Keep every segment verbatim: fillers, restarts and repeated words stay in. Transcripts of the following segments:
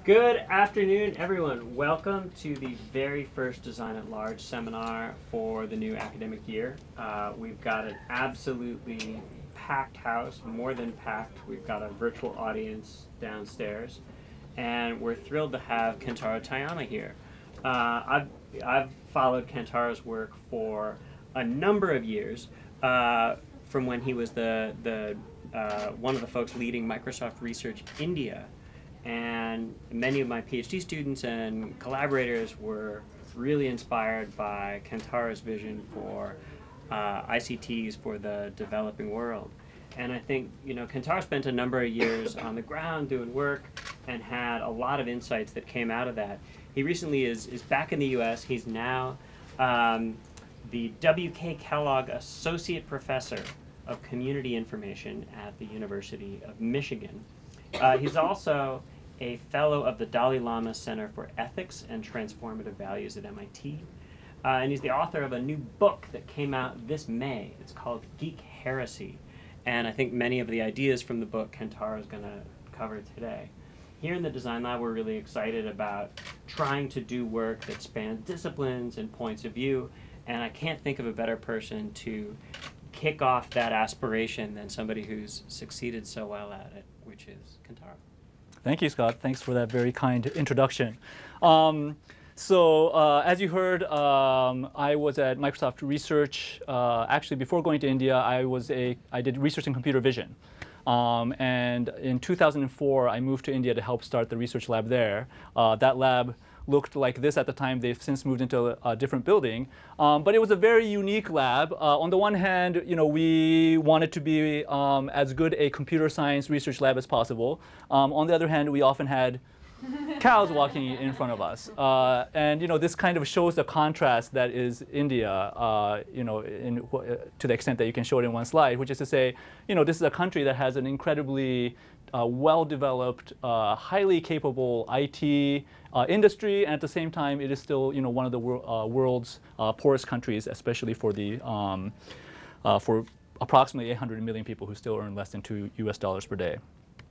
Good afternoon, everyone. Welcome to the very first Design at Large seminar for the new academic year. Uh, we've got an absolutely packed house, more than packed. We've got a virtual audience downstairs, and we're thrilled to have Kentaro Toyama here. Uh, I've, I've followed Kentaro's work for a number of years, uh, from when he was the, the, uh, one of the folks leading Microsoft Research India. And many of my PhD students and collaborators were really inspired by Kentaro's vision for uh, I C Ts for the developing world. And I think, you know, Kentaro spent a number of years on the ground doing work and had a lot of insights that came out of that. He recently is, is back in the U S. He's now um, the W K Kellogg Associate Professor of Community Information at the University of Michigan. Uh, he's also a fellow of the Dalai Lama Center for Ethics and Transformative Values at M I T. Uh, and he's the author of a new book that came out this May. It's called Geek Heresy. And I think many of the ideas from the book Kentaro is going to cover today. Here in the Design Lab, we're really excited about trying to do work that spans disciplines and points of view. And I can't think of a better person to kick off that aspiration than somebody who's succeeded so well at it, which is Kentaro. Thank you, Scott. Thanks for that very kind introduction. Um, so, uh, as you heard, um, I was at Microsoft Research. Uh, actually, before going to India, I was a I did research in computer vision. Um, and in two thousand four, I moved to India to help start the research lab there. Uh, that lab looked like this at the time. They've since moved into a, a different building. Um, but it was a very unique lab. Uh, on the one hand, you know, we wanted to be um, as good a computer science research lab as possible. Um, on the other hand, we often had cows walking in front of us. Uh, and, you know, this kind of shows the contrast that is India, uh, you know, in, uh, to the extent that you can show it in one slide, which is to say, you know, this is a country that has an incredibly uh, well-developed, uh, highly capable I T uh, industry, and at the same time, it is still, you know, one of the wor uh, world's uh, poorest countries, especially for the um, uh, for approximately eight hundred million people who still earn less than two U S dollars per day.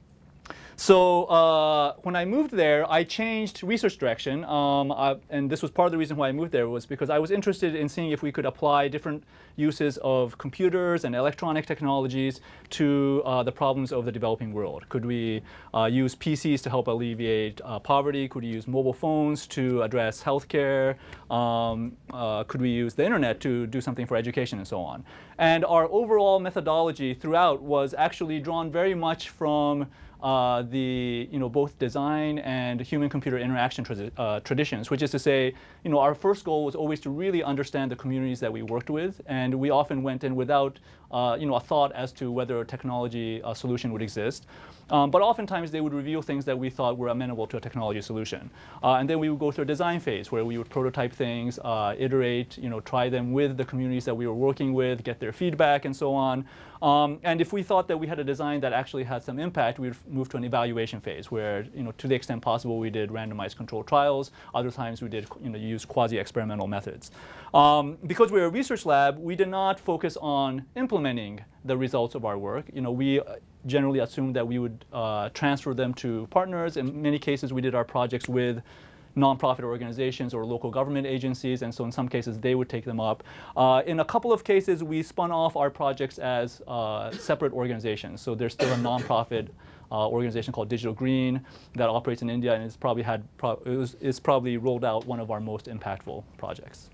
So uh, when I moved there, I changed research direction, um, I, and this was part of the reason why I moved there was because I was interested in seeing if we could apply different uses of computers and electronic technologies to uh, the problems of the developing world. Could we uh, use P Cs to help alleviate uh, poverty? Could we use mobile phones to address healthcare? Um, uh, could we use the internet to do something for education and so on? And our overall methodology throughout was actually drawn very much from Uh, the, you know, both design and human-computer interaction tra uh, traditions, which is to say, you know, our first goal was always to really understand the communities that we worked with, and we often went in without, uh, you know, a thought as to whether a technology uh, solution would exist. Um, but oftentimes they would reveal things that we thought were amenable to a technology solution. Uh, and then we would go through a design phase where we would prototype things, uh, iterate, you know, try them with the communities that we were working with, get their feedback, and so on. Um, and if we thought that we had a design that actually had some impact, we would move to an evaluation phase where, you know, to the extent possible, we did randomized controlled trials. Other times we did, you know, use quasi-experimental methods. Um, because we're a research lab, we did not focus on implementing the results of our work. You know, we generally assumed that we would uh, transfer them to partners. In many cases, we did our projects with nonprofit organizations or local government agencies, and so in some cases they would take them up. Uh, in a couple of cases, we spun off our projects as uh, separate organizations. So there's still a nonprofit uh, organization called Digital Green that operates in India, and it's probably had pro it was, it's probably rolled out one of our most impactful projects.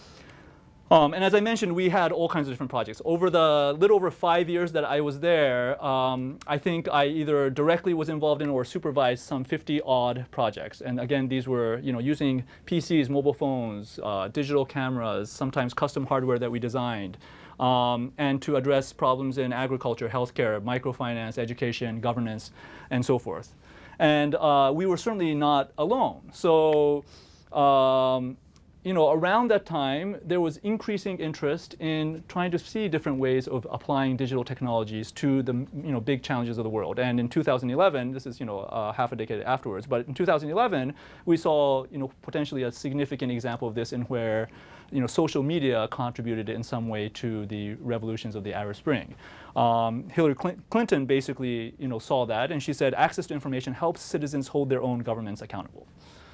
Um, and as I mentioned, we had all kinds of different projects. Over the little over five years that I was there, um, I think I either directly was involved in or supervised some fifty odd projects. And again, these were, you know, using P Cs, mobile phones, uh, digital cameras, sometimes custom hardware that we designed, um, and to address problems in agriculture, healthcare, microfinance, education, governance, and so forth. And uh, we were certainly not alone. So. Um, you know, around that time, there was increasing interest in trying to see different ways of applying digital technologies to the, you know, big challenges of the world. And in two thousand eleven, this is, you know, uh, half a decade afterwards, but in two thousand eleven, we saw, you know, potentially a significant example of this in where, you know, social media contributed in some way to the revolutions of the Arab Spring. Um, Hillary Clinton basically, you know, saw that, and she said access to information helps citizens hold their own governments accountable.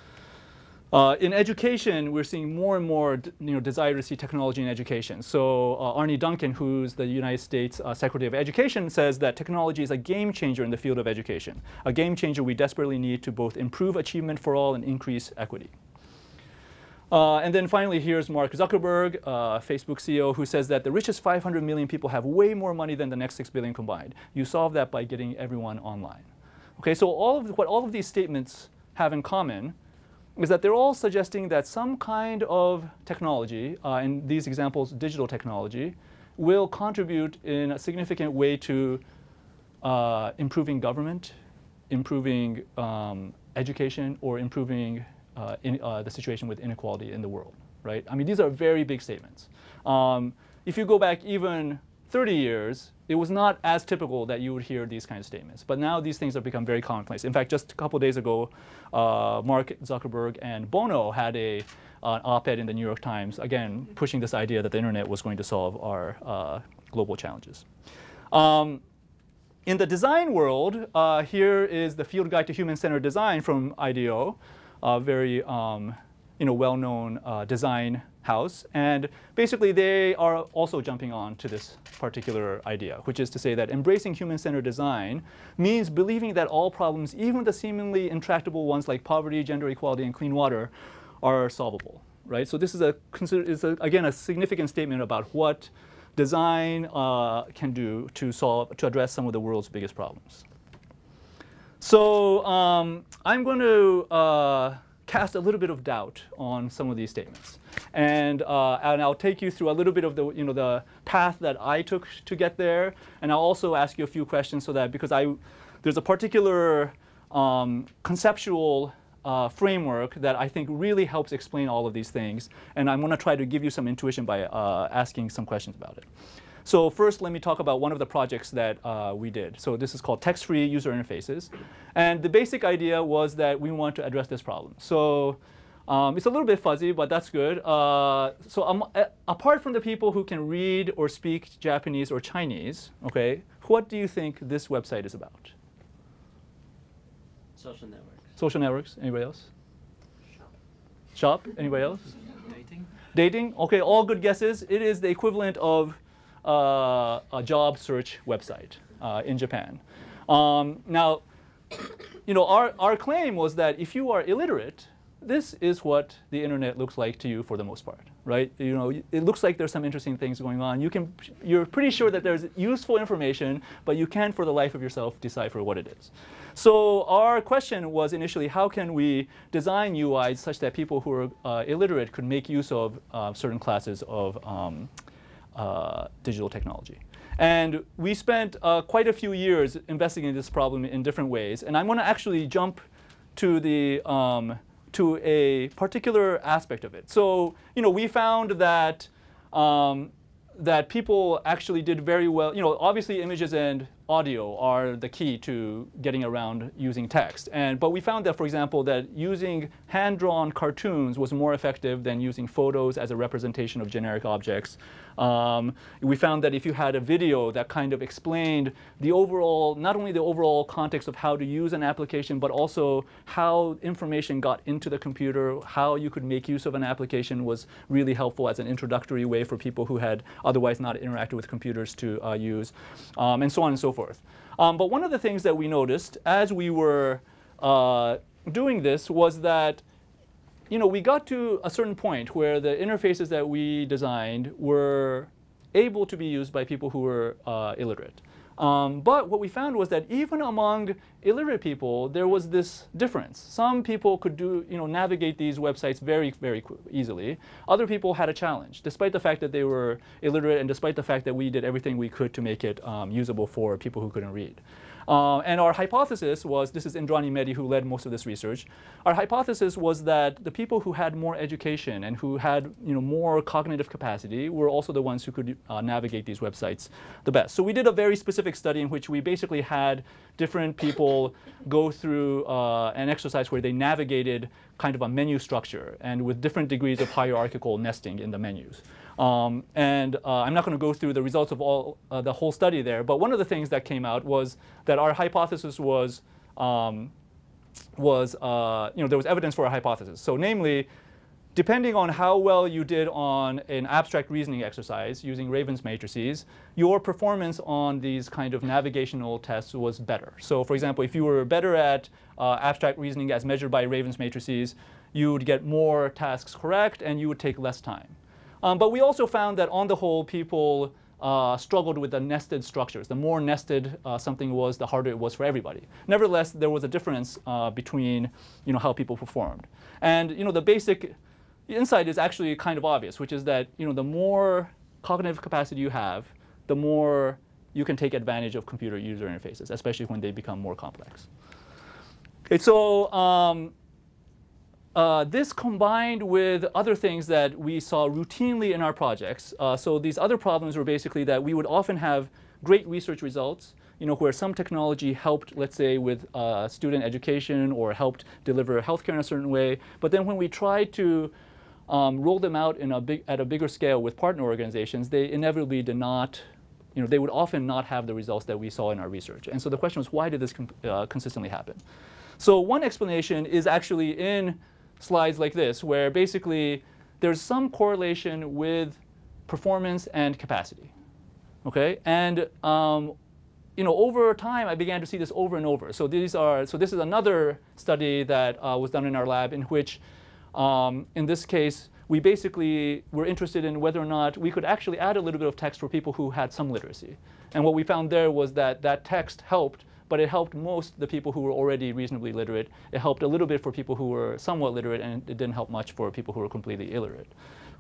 Uh, in education, we're seeing more and more, you know, desire to see technology in education. So uh, Arne Duncan, who's the United States uh, Secretary of Education, says that technology is a game changer in the field of education, a game changer we desperately need to both improve achievement for all and increase equity. Uh, and then finally, here's Mark Zuckerberg, uh, Facebook C E O, who says that the richest five hundred million people have way more money than the next six billion combined. You solve that by getting everyone online. Okay, so all of what all of these statements have in common is that they're all suggesting that some kind of technology, uh, in these examples, digital technology, will contribute in a significant way to uh, improving government, improving um, education, or improving uh, in, uh, the situation with inequality in the world, right? I mean, these are very big statements. Um, if you go back even thirty years, it was not as typical that you would hear these kinds of statements. But now these things have become very commonplace. In fact, just a couple days ago, uh, Mark Zuckerberg and Bono had a, uh, an op-ed in the New York Times, again, pushing this idea that the internet was going to solve our uh, global challenges. Um, in the design world, uh, here is the Field Guide to Human-Centered Design from I D O, a very um, you know, well-known uh, design house. And basically, they are also jumping on to this particular idea, which is to say that embracing human-centered design means believing that all problems, even the seemingly intractable ones like poverty, gender equality, and clean water, are solvable, right? So this is, a, is a, again, a significant statement about what design uh, can do to solve, to address some of the world's biggest problems. So um, I'm going to uh, cast a little bit of doubt on some of these statements. And, uh, and I'll take you through a little bit of the, you know, the path that I took to get there. And I'll also ask you a few questions so that, because I, there's a particular um, conceptual uh, framework that I think really helps explain all of these things. And I'm going to try to give you some intuition by uh, asking some questions about it. So first, let me talk about one of the projects that uh, we did. So this is called text-free user interfaces. And the basic idea was that we want to address this problem. So um, it's a little bit fuzzy, but that's good. Uh, so um, uh, apart from the people who can read or speak Japanese or Chinese, okay, what do you think this website is about? Social networks. Social networks. Anybody else? Shop. Shop. Anybody else? Dating. Dating. OK, all good guesses. It is the equivalent of Uh, a job search website uh, in Japan. Um, now, you know, our, our claim was that if you are illiterate, this is what the internet looks like to you for the most part, right? You know, it looks like there's some interesting things going on. You can, you're pretty sure that there's useful information, but you can't, for the life of yourself, decipher what it is. So our question was initially, how can we design U Is such that people who are uh, illiterate could make use of uh, certain classes of um, Uh, digital technology. And we spent uh, quite a few years investigating this problem in different ways. And I'm going to actually jump to the um, to a particular aspect of it. So, you know, we found that um, that people actually did very well. You know, obviously images and audio are the key to getting around using text. And but we found that, for example, that using hand-drawn cartoons was more effective than using photos as a representation of generic objects. Um, we found that if you had a video that kind of explained the overall, not only the overall context of how to use an application, but also how information got into the computer, how you could make use of an application was really helpful as an introductory way for people who had otherwise not interacted with computers to uh, use, um, and so on and so forth. Um, but one of the things that we noticed as we were uh, doing this was that, you know, we got to a certain point where the interfaces that we designed were able to be used by people who were uh, illiterate. Um, but what we found was that even among illiterate people, there was this difference. Some people could do, you know, navigate these websites very, very easily. Other people had a challenge, despite the fact that they were illiterate and despite the fact that we did everything we could to make it um, usable for people who couldn't read. Uh, and our hypothesis was, this is Indrani Mehdi who led most of this research, our hypothesis was that the people who had more education and who had you know, more cognitive capacity were also the ones who could uh, navigate these websites the best. So we did a very specific study in which we basically had different people go through uh, an exercise where they navigated kind of a menu structure and with different degrees of hierarchical nesting in the menus. Um, and uh, I'm not going to go through the results of all uh, the whole study there, but one of the things that came out was that our hypothesis was, um, was uh, you know, there was evidence for a hypothesis. So namely, depending on how well you did on an abstract reasoning exercise using Raven's matrices, your performance on these kind of navigational tests was better. So for example, if you were better at uh, abstract reasoning as measured by Raven's matrices, you would get more tasks correct and you would take less time. Um, but we also found that on the whole, people uh, struggled with the nested structures. The more nested uh, something was, the harder it was for everybody. Nevertheless, there was a difference uh, between you know, how people performed. And you know, the basic insight is actually kind of obvious, which is that you know, the more cognitive capacity you have, the more you can take advantage of computer user interfaces, especially when they become more complex. Okay, so um, Uh, this combined with other things that we saw routinely in our projects. Uh, so these other problems were basically that we would often have great research results, you know, where some technology helped, let's say, with uh, student education or helped deliver healthcare in a certain way. But then when we tried to um, roll them out in a big, at a bigger scale with partner organizations, they inevitably did not, you know, they would often not have the results that we saw in our research. And so the question was, why did this uh, consistently happen? So one explanation is actually in slides like this, where basically there's some correlation with performance and capacity. Okay, and um, you know, over time I began to see this over and over. So these are, so this is another study that uh, was done in our lab in which, um, in this case, we basically were interested in whether or not we could actually add a little bit of text for people who had some literacy. And what we found there was that that text helped, but it helped most the people who were already reasonably literate. It helped a little bit for people who were somewhat literate, and it didn't help much for people who were completely illiterate.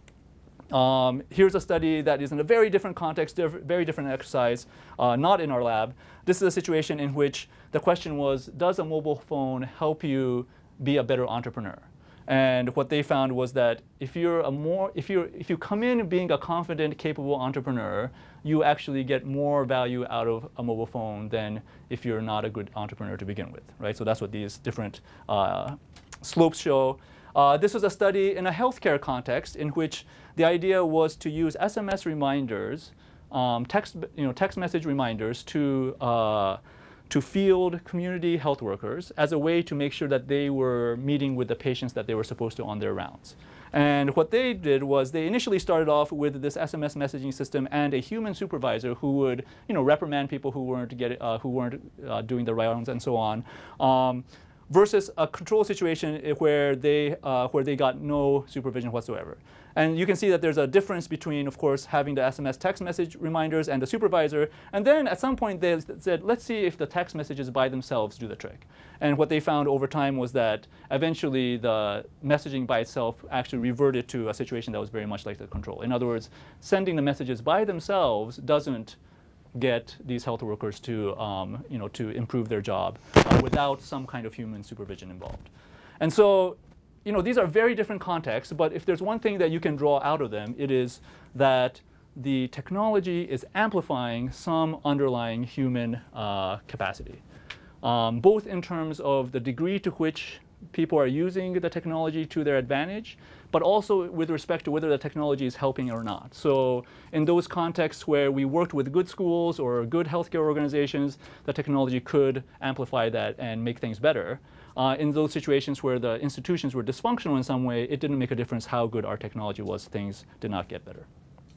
Um, here's a study that is in a very different context, diff very different exercise, uh, not in our lab. This is a situation in which the question was, does a mobile phone help you be a better entrepreneur? And what they found was that if you're a more, if you if you come in being a confident, capable entrepreneur, you actually get more value out of a mobile phone than if you're not a good entrepreneur to begin with, right? So that's what these different uh, slopes show. Uh, this was a study in a healthcare context in which the idea was to use S M S reminders, um, text, you know, text message reminders to uh, to field community health workers as a way to make sure that they were meeting with the patients that they were supposed to on their rounds. And what they did was they initially started off with this S M S messaging system and a human supervisor who would, you know, reprimand people who weren't get, uh, who weren't uh, doing the rounds and so on, um, versus a control situation where they uh, where they got no supervision whatsoever. And you can see that there's a difference between, of course, having the S M S text message reminders and the supervisor. And then at some point they said, let's see if the text messages by themselves do the trick. And what they found over time was that eventually the messaging by itself actually reverted to a situation that was very much like the control. In other words, sending the messages by themselves doesn't get these health workers to, um, you know, to improve their job uh, without some kind of human supervision involved. And so, you know, these are very different contexts, but if there's one thing that you can draw out of them, it is that the technology is amplifying some underlying human uh, capacity, um, both in terms of the degree to which people are using the technology to their advantage, but also with respect to whether the technology is helping or not. So in those contexts where we worked with good schools or good healthcare organizations, the technology could amplify that and make things better. Uh, in those situations where the institutions were dysfunctional in some way, it didn't make a difference how good our technology was. Things did not get better.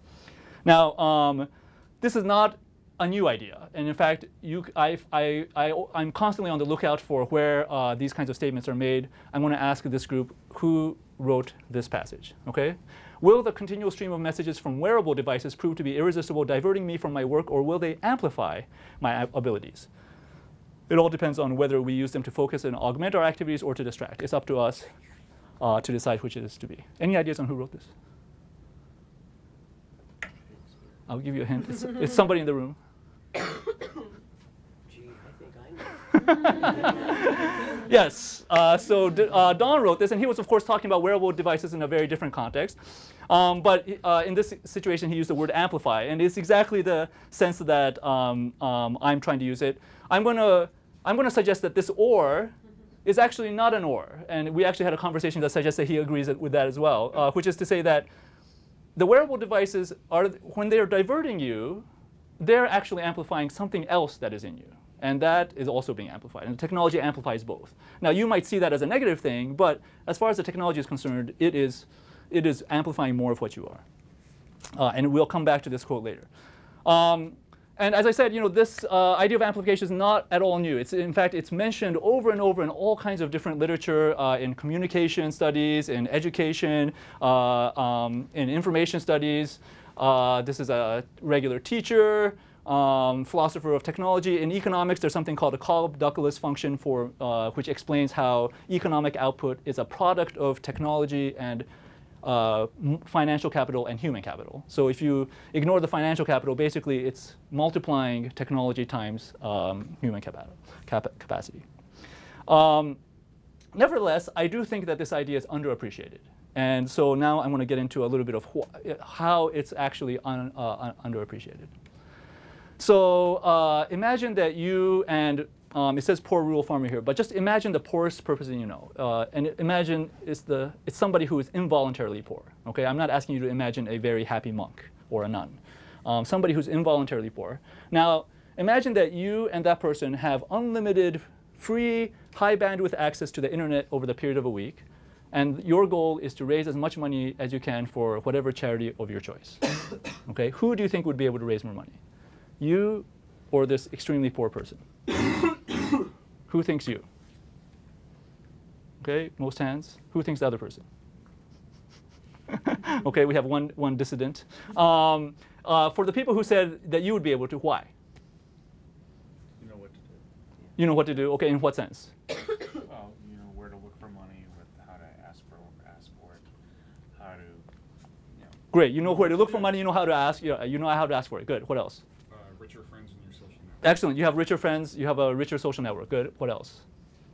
Now, um, this is not a new idea. And in fact, you, I, I, I, I'm constantly on the lookout for where uh, these kinds of statements are made. I'm going to ask this group who wrote this passage. Okay? Will the continual stream of messages from wearable devices prove to be irresistible, diverting me from my work, or will they amplify my abilities? It all depends on whether we use them to focus and augment our activities or to distract. It's up to us uh, to decide which it is to be. Any ideas on who wrote this? I'll give you a hint. It's, it's somebody in the room. Gee, I think I Yes, uh, so uh, Don wrote this, and he was, of course, talking about wearable devices in a very different context. Um, but uh, in this situation, he used the word amplify, and it's exactly the sense that um, um, I'm trying to use it. I'm going to I'm going to suggest that this or is actually not an or, and we actually had a conversation that suggests that he agrees with that as well, uh, which is to say that the wearable devices are, when they are diverting you, they're actually amplifying something else that is in you. And that is also being amplified. And the technology amplifies both. Now, you might see that as a negative thing, but as far as the technology is concerned, it is, it is amplifying more of what you are. Uh, and we'll come back to this quote later. Um, and as I said, you know, this uh, idea of amplification is not at all new. It's, in fact, it's mentioned over and over in all kinds of different literature, uh, in communication studies, in education, uh, um, in information studies. Uh, this is a regular teacher. Um, philosopher of technology. In economics, there's something called a Cobb-Douglas function, for, uh, which explains how economic output is a product of technology and uh, financial capital and human capital. So if you ignore the financial capital, basically it's multiplying technology times um, human cap capacity. Um, nevertheless, I do think that this idea is underappreciated. And so now I'm going to get into a little bit of how it's actually un uh, underappreciated. So uh, imagine that you and, um, it says poor rural farmer here, but just imagine the poorest person you know. Uh, and imagine it's, the, it's somebody who is involuntarily poor. Okay? I'm not asking you to imagine a very happy monk or a nun. Um, somebody who's involuntarily poor. Now, imagine that you and that person have unlimited, free, high bandwidth access to the internet over the period of a week. And your goal is to raise as much money as you can for whatever charity of your choice. Okay? Who do you think would be able to raise more money? You or this extremely poor person? Who thinks you? Okay, most hands. Who thinks the other person? Okay, we have one, one dissident. Um, uh, for the people who said that you would be able to, why? You know what to do. You know what to do? Okay, in what sense? Well, you know where to look for money, with how to ask for ask for it, how to, you know. Great, you know where to look for money. You know how to ask. You know, you know how to ask for it. Good. What else? Richer friends in your social network. Excellent. You have richer friends. You have a richer social network. Good. What else?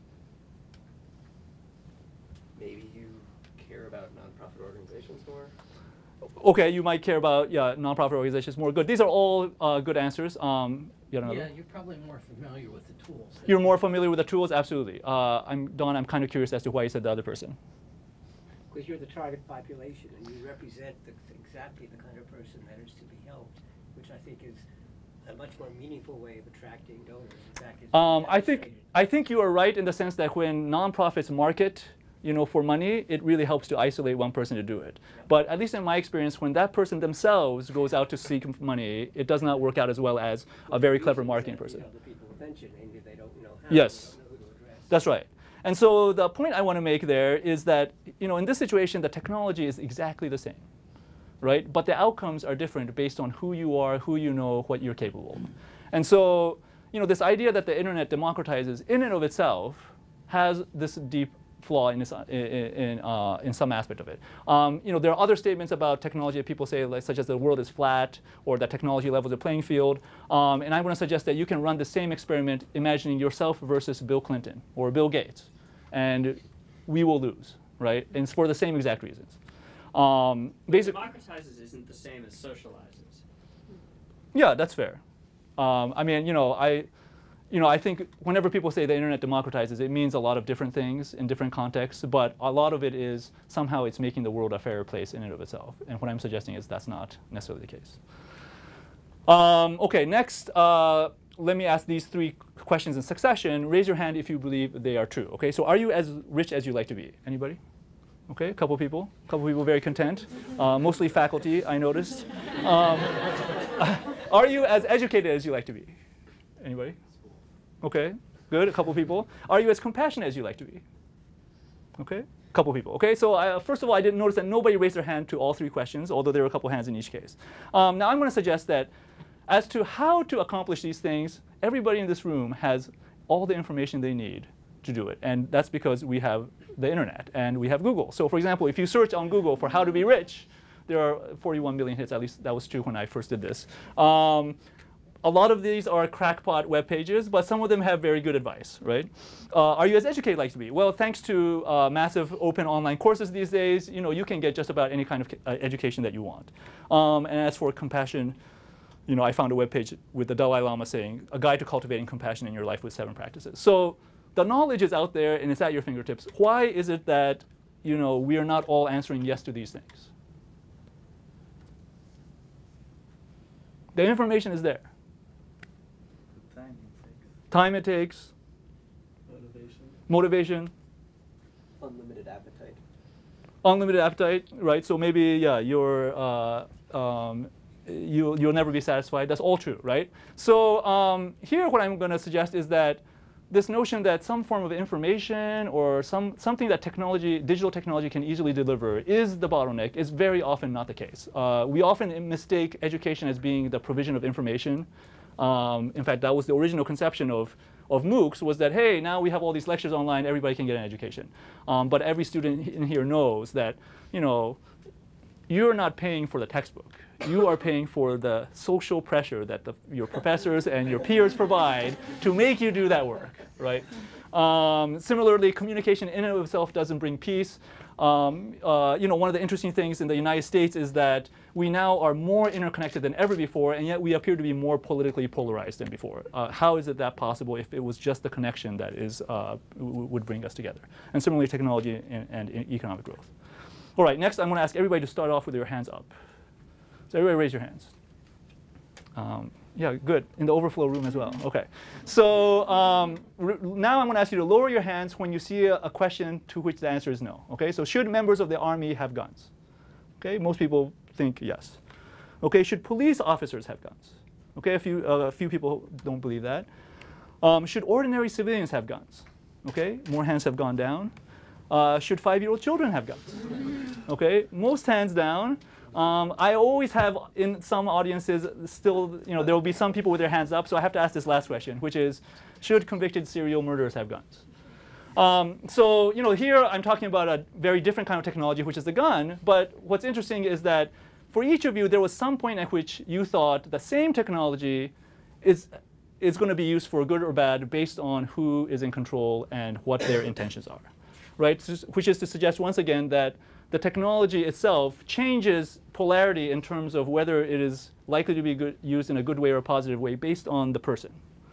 Maybe you care about nonprofit organizations more. Okay, you might care about yeah nonprofit organizations more. Good. These are all uh, good answers. Um, you have yeah, you're probably more familiar with the tools. You're more familiar with the tools, absolutely. Uh, I'm Don. I'm kind of curious as to why you said the other person. Because you're the target population and you represent the, exactly the kind of person that is to be helped, which I think is a much more meaningful way of attracting donors. In fact, it's um, I think I think you are right in the sense that when nonprofits market, you know, for money, it really helps to isolate one person to do it. Yeah. But at least in my experience, when that person themselves goes out to seek money, it does not work out as well as a very clever marketing person. You know, the people mentioned, and they don't know how. Yes, they don't know who to address. That's right. And so the point I want to make there is that, you know, in this situation, the technology is exactly the same. Right? But the outcomes are different based on who you are, who you know, what you're capable of. And so, you know, this idea that the internet democratizes in and of itself has this deep flaw in, this, in, in, uh, in some aspect of it. Um, you know, there are other statements about technology that people say, like, such as the world is flat, or that technology levels the playing field. Um, and I want to suggest that you can run the same experiment imagining yourself versus Bill Clinton or Bill Gates. And we will lose, right? And it's for the same exact reasons. Um, basically, democratizes isn't the same as socializes. Yeah, that's fair. Um, I mean, you know, I, you know, I think whenever people say the internet democratizes, it means a lot of different things in different contexts. But a lot of it is somehow it's making the world a fairer place in and of itself. And what I'm suggesting is that's not necessarily the case. Um, okay, next, uh, let me ask these three questions in succession. Raise your hand if you believe they are true. Okay, so are you as rich as you like to be? Anybody? Okay, a couple people, a couple people very content, uh, mostly faculty, I noticed. Um, are you as educated as you like to be? Anybody? Okay, good, a couple people. Are you as compassionate as you like to be? Okay, a couple people. Okay, so I, first of all, I didn't notice that nobody raised their hand to all three questions, although there were a couple hands in each case. Um, now I'm going to suggest that as to how to accomplish these things, everybody in this room has all the information they need to do it. And that's because we have the internet and we have Google. So for example, if you search on Google for how to be rich, there are forty-one million hits. At least that was true when I first did this. Um, a lot of these are crackpot web pages, but some of them have very good advice, right? Uh, are you as educated like to be? Well, thanks to uh, massive open online courses these days, you know, you can get just about any kind of uh, education that you want. Um, and as for compassion, you know, I found a web page with the Dalai Lama saying, a guide to cultivating compassion in your life with seven practices. So the knowledge is out there and it's at your fingertips. Why is it that, you know, we are not all answering yes to these things? The information is there. The time it takes. Time it takes. Motivation. Motivation. Unlimited appetite. Unlimited appetite, right? So maybe, yeah, you're, uh, um, you, you'll never be satisfied. That's all true, right? So um, here what I'm going to suggest is that this notion that some form of information or some, something that technology, digital technology can easily deliver is the bottleneck is very often not the case. Uh, we often mistake education as being the provision of information. Um, in fact, that was the original conception of, of MOOCs was that, hey, now we have all these lectures online, everybody can get an education. Um, but every student in here knows that, you know, you're not paying for the textbook. You are paying for the social pressure that the, your professors and your peers provide to make you do that work, right? Um, similarly, communication in and of itself doesn't bring peace. Um, uh, you know, one of the interesting things in the United States is that we now are more interconnected than ever before, and yet we appear to be more politically polarized than before. Uh, how is it that possible if it was just the connection that is, uh, would bring us together? And similarly, technology and, and economic growth. All right, next I'm going to ask everybody to start off with their hands up. So everybody raise your hands. Um, yeah, good. In the overflow room as well. OK. So um, now I'm going to ask you to lower your hands when you see a, a question to which the answer is no. OK. So should members of the Army have guns? OK. Most people think yes. OK. Should police officers have guns? OK. A few, uh, a few people don't believe that. Um, should ordinary civilians have guns? OK. More hands have gone down. Uh, should five-year-old children have guns? OK. Most hands down. Um, I always have in some audiences still, you know, there will be some people with their hands up. So I have to ask this last question, which is, should convicted serial murderers have guns? Um, so, you know, here I'm talking about a very different kind of technology, which is the gun. But what's interesting is that for each of you, there was some point at which you thought the same technology is, is going to be used for good or bad based on who is in control and what their intentions are, right? Which is to suggest, once again, that the technology itself changes polarity in terms of whether it is likely to be good, used in a good way or a positive way based on the person.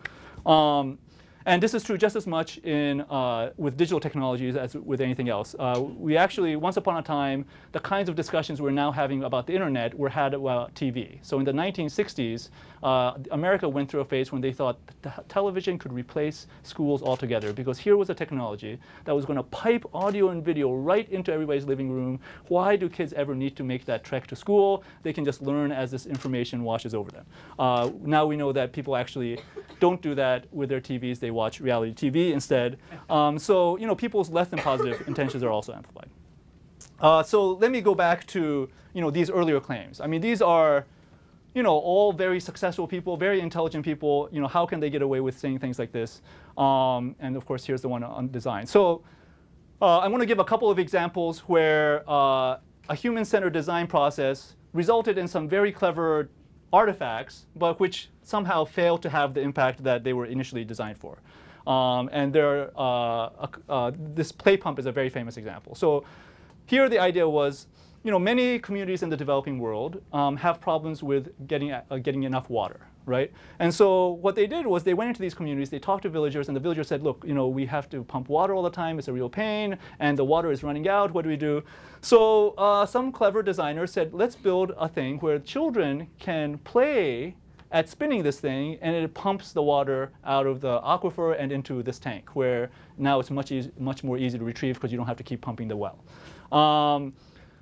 Um, and this is true just as much in, uh, with digital technologies as with anything else. Uh, we actually, once upon a time, the kinds of discussions we're now having about the internet were had about T V. So in the nineteen sixties, uh, America went through a phase when they thought t television could replace schools altogether, because here was a technology that was going to pipe audio and video right into everybody's living room. Why do kids ever need to make that trek to school? They can just learn as this information washes over them. Uh, now we know that people actually don't do that with their T Vs. They watch reality T V instead. Um, so, you know, people's less than positive intentions are also amplified. Uh, so let me go back to, you know, these earlier claims. I mean, these are, you know, all very successful people, very intelligent people. You know, how can they get away with saying things like this? Um, and of course, here's the one on design. So uh, I want to give a couple of examples where uh, a human-centered design process resulted in some very clever artifacts, but which somehow failed to have the impact that they were initially designed for. Um, and there, uh, uh, this play pump is a very famous example. So here the idea was, you know, many communities in the developing world um, have problems with getting, uh, getting enough water, right? And so what they did was they went into these communities, they talked to villagers, and the villagers said, look, you know, we have to pump water all the time, it's a real pain, and the water is running out, what do we do? So uh, some clever designer said, let's build a thing where children can play at spinning this thing, and it pumps the water out of the aquifer and into this tank, where now it's much, easy, much more easy to retrieve because you don't have to keep pumping the well. Um,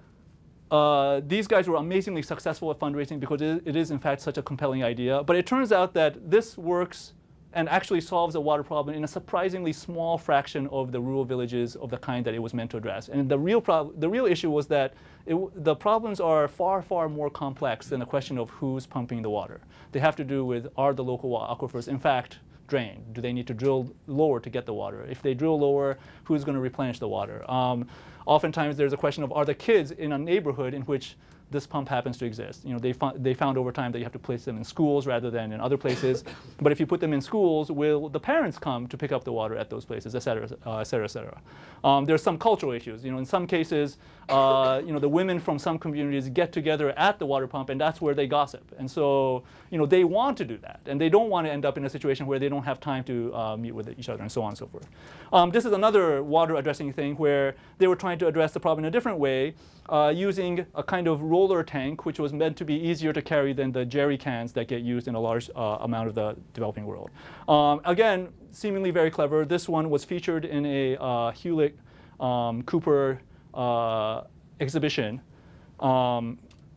Uh, these guys were amazingly successful at fundraising because it, it is, in fact, such a compelling idea. But it turns out that this works and actually solves a water problem in a surprisingly small fraction of the rural villages of the kind that it was meant to address. And the real, prob the real issue was that it, the problems are far, far more complex than the question of who's pumping the water. They have to do with, are the local aquifers, in fact, drained? Do they need to drill lower to get the water? If they drill lower, who's going to replenish the water? Um, Oftentimes, there's a question of, are the kids in a neighborhood in which this pump happens to exist. You know, they, fo they found over time that you have to place them in schools rather than in other places. But if you put them in schools, will the parents come to pick up the water at those places, et cetera, uh, et cetera, et cetera. Um, there's some cultural issues. You know, in some cases, uh, you know, the women from some communities get together at the water pump, and that's where they gossip. And so, you know, they want to do that, and they don't want to end up in a situation where they don't have time to uh, meet with each other, and so on and so forth. Um, this is another water addressing thing where they were trying to address the problem in a different way, uh, using a kind of roller tank, which was meant to be easier to carry than the jerry cans that get used in a large uh, amount of the developing world. Um, again, seemingly very clever. This one was featured in a uh, Hewlett um, Cooper uh, exhibition um,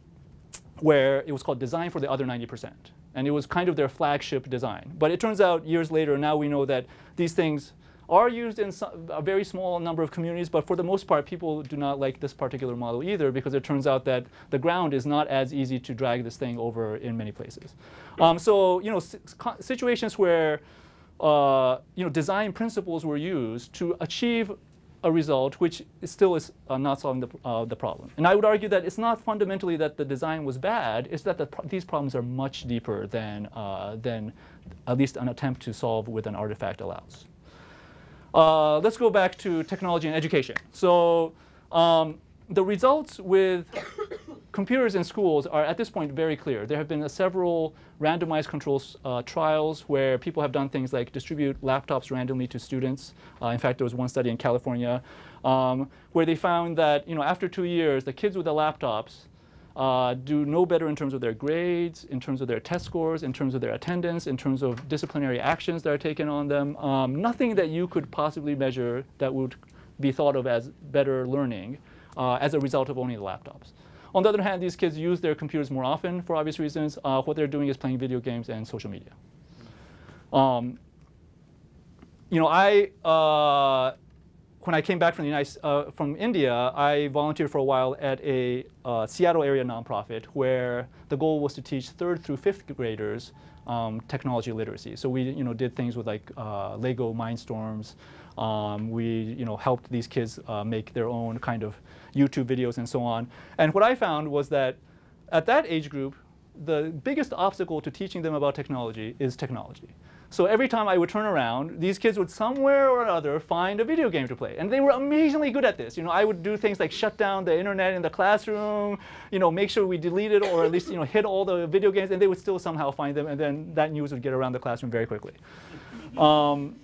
where it was called Design for the Other ninety percent. And it was kind of their flagship design. But it turns out years later, now we know that these things are used in some, a very small number of communities, but for the most part, people do not like this particular model either, because it turns out that the ground is not as easy to drag this thing over in many places. Um, so, you know, situations where uh, you know, design principles were used to achieve a result which is still is uh, not solving the, uh, the problem. And I would argue that it's not fundamentally that the design was bad, it's that the pro these problems are much deeper than, uh, than at least an attempt to solve with an artifact allows. Uh, let's go back to technology and education. So um, the results with computers in schools are at this point very clear. There have been uh, several randomized controls uh, trials where people have done things like distribute laptops randomly to students. Uh, in fact, there was one study in California um, where they found that, you know, after two years, the kids with the laptops Uh, do no better in terms of their grades, in terms of their test scores, in terms of their attendance, in terms of disciplinary actions that are taken on them. Um, nothing that you could possibly measure that would be thought of as better learning uh, as a result of owning the laptops. On the other hand, these kids use their computers more often for obvious reasons. Uh, what they're doing is playing video games and social media. Um, you know, I, uh, when I came back from the United, uh, from India, I volunteered for a while at a uh, Seattle area nonprofit where the goal was to teach third through fifth graders um, technology literacy. So we, you know, did things with like uh, Lego Mindstorms. Um, we, you know, helped these kids uh, make their own kind of YouTube videos and so on. And what I found was that at that age group, the biggest obstacle to teaching them about technology is technology. So every time I would turn around, these kids would somewhere or other find a video game to play. And they were amazingly good at this. You know, I would do things like shut down the internet in the classroom, you know, make sure we deleted or at least, you know, hid all the video games, and they would still somehow find them, and then that news would get around the classroom very quickly. Um,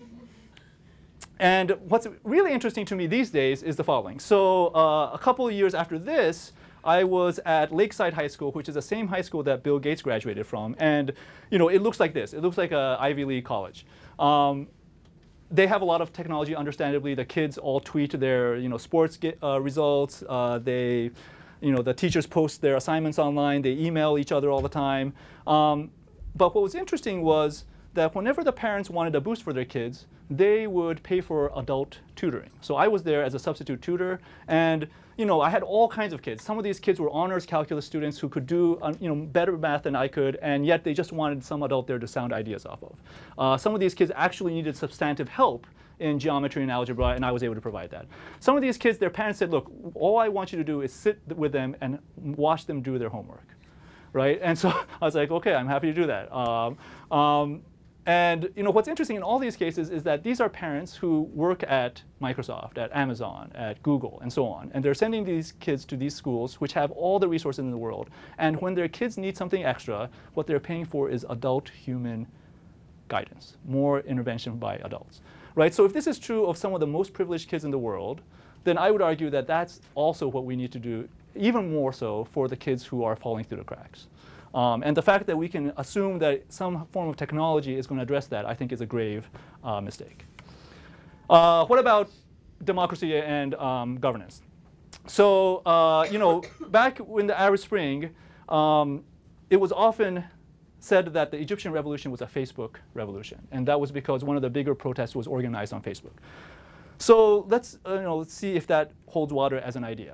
and what's really interesting to me these days is the following. So uh, a couple of years after this, I was at Lakeside High School, which is the same high school that Bill Gates graduated from. And you know, it looks like this. It looks like an Ivy League college. Um, they have a lot of technology, understandably. The kids all tweet their you know, sports get, uh, results. Uh, they, you know, the teachers post their assignments online. They email each other all the time. Um, but what was interesting was that whenever the parents wanted a boost for their kids, they would pay for adult tutoring. So I was there as a substitute tutor, and you know, I had all kinds of kids. Some of these kids were honors calculus students who could do uh, you know, better math than I could, and yet they just wanted some adult there to sound ideas off of. Uh, some of these kids actually needed substantive help in geometry and algebra, and I was able to provide that. Some of these kids, their parents said, look, all I want you to do is sit with them and watch them do their homework, right? And so I was like, okay, I'm happy to do that. Um, um, And you know, what's interesting in all these cases is that these are parents who work at Microsoft, at Amazon, at Google, and so on. And they're sending these kids to these schools which have all the resources in the world. And when their kids need something extra, what they're paying for is adult human guidance, more intervention by adults. Right? So if this is true of some of the most privileged kids in the world, then I would argue that that's also what we need to do, even more so for the kids who are falling through the cracks. Um, and the fact that we can assume that some form of technology is going to address that, I think, is a grave uh, mistake. Uh, what about democracy and um, governance? So, uh, you know, back in the Arab Spring, um, it was often said that the Egyptian revolution was a Facebook revolution, and that was because one of the bigger protests was organized on Facebook. So let's, uh, you know, let's see if that holds water as an idea.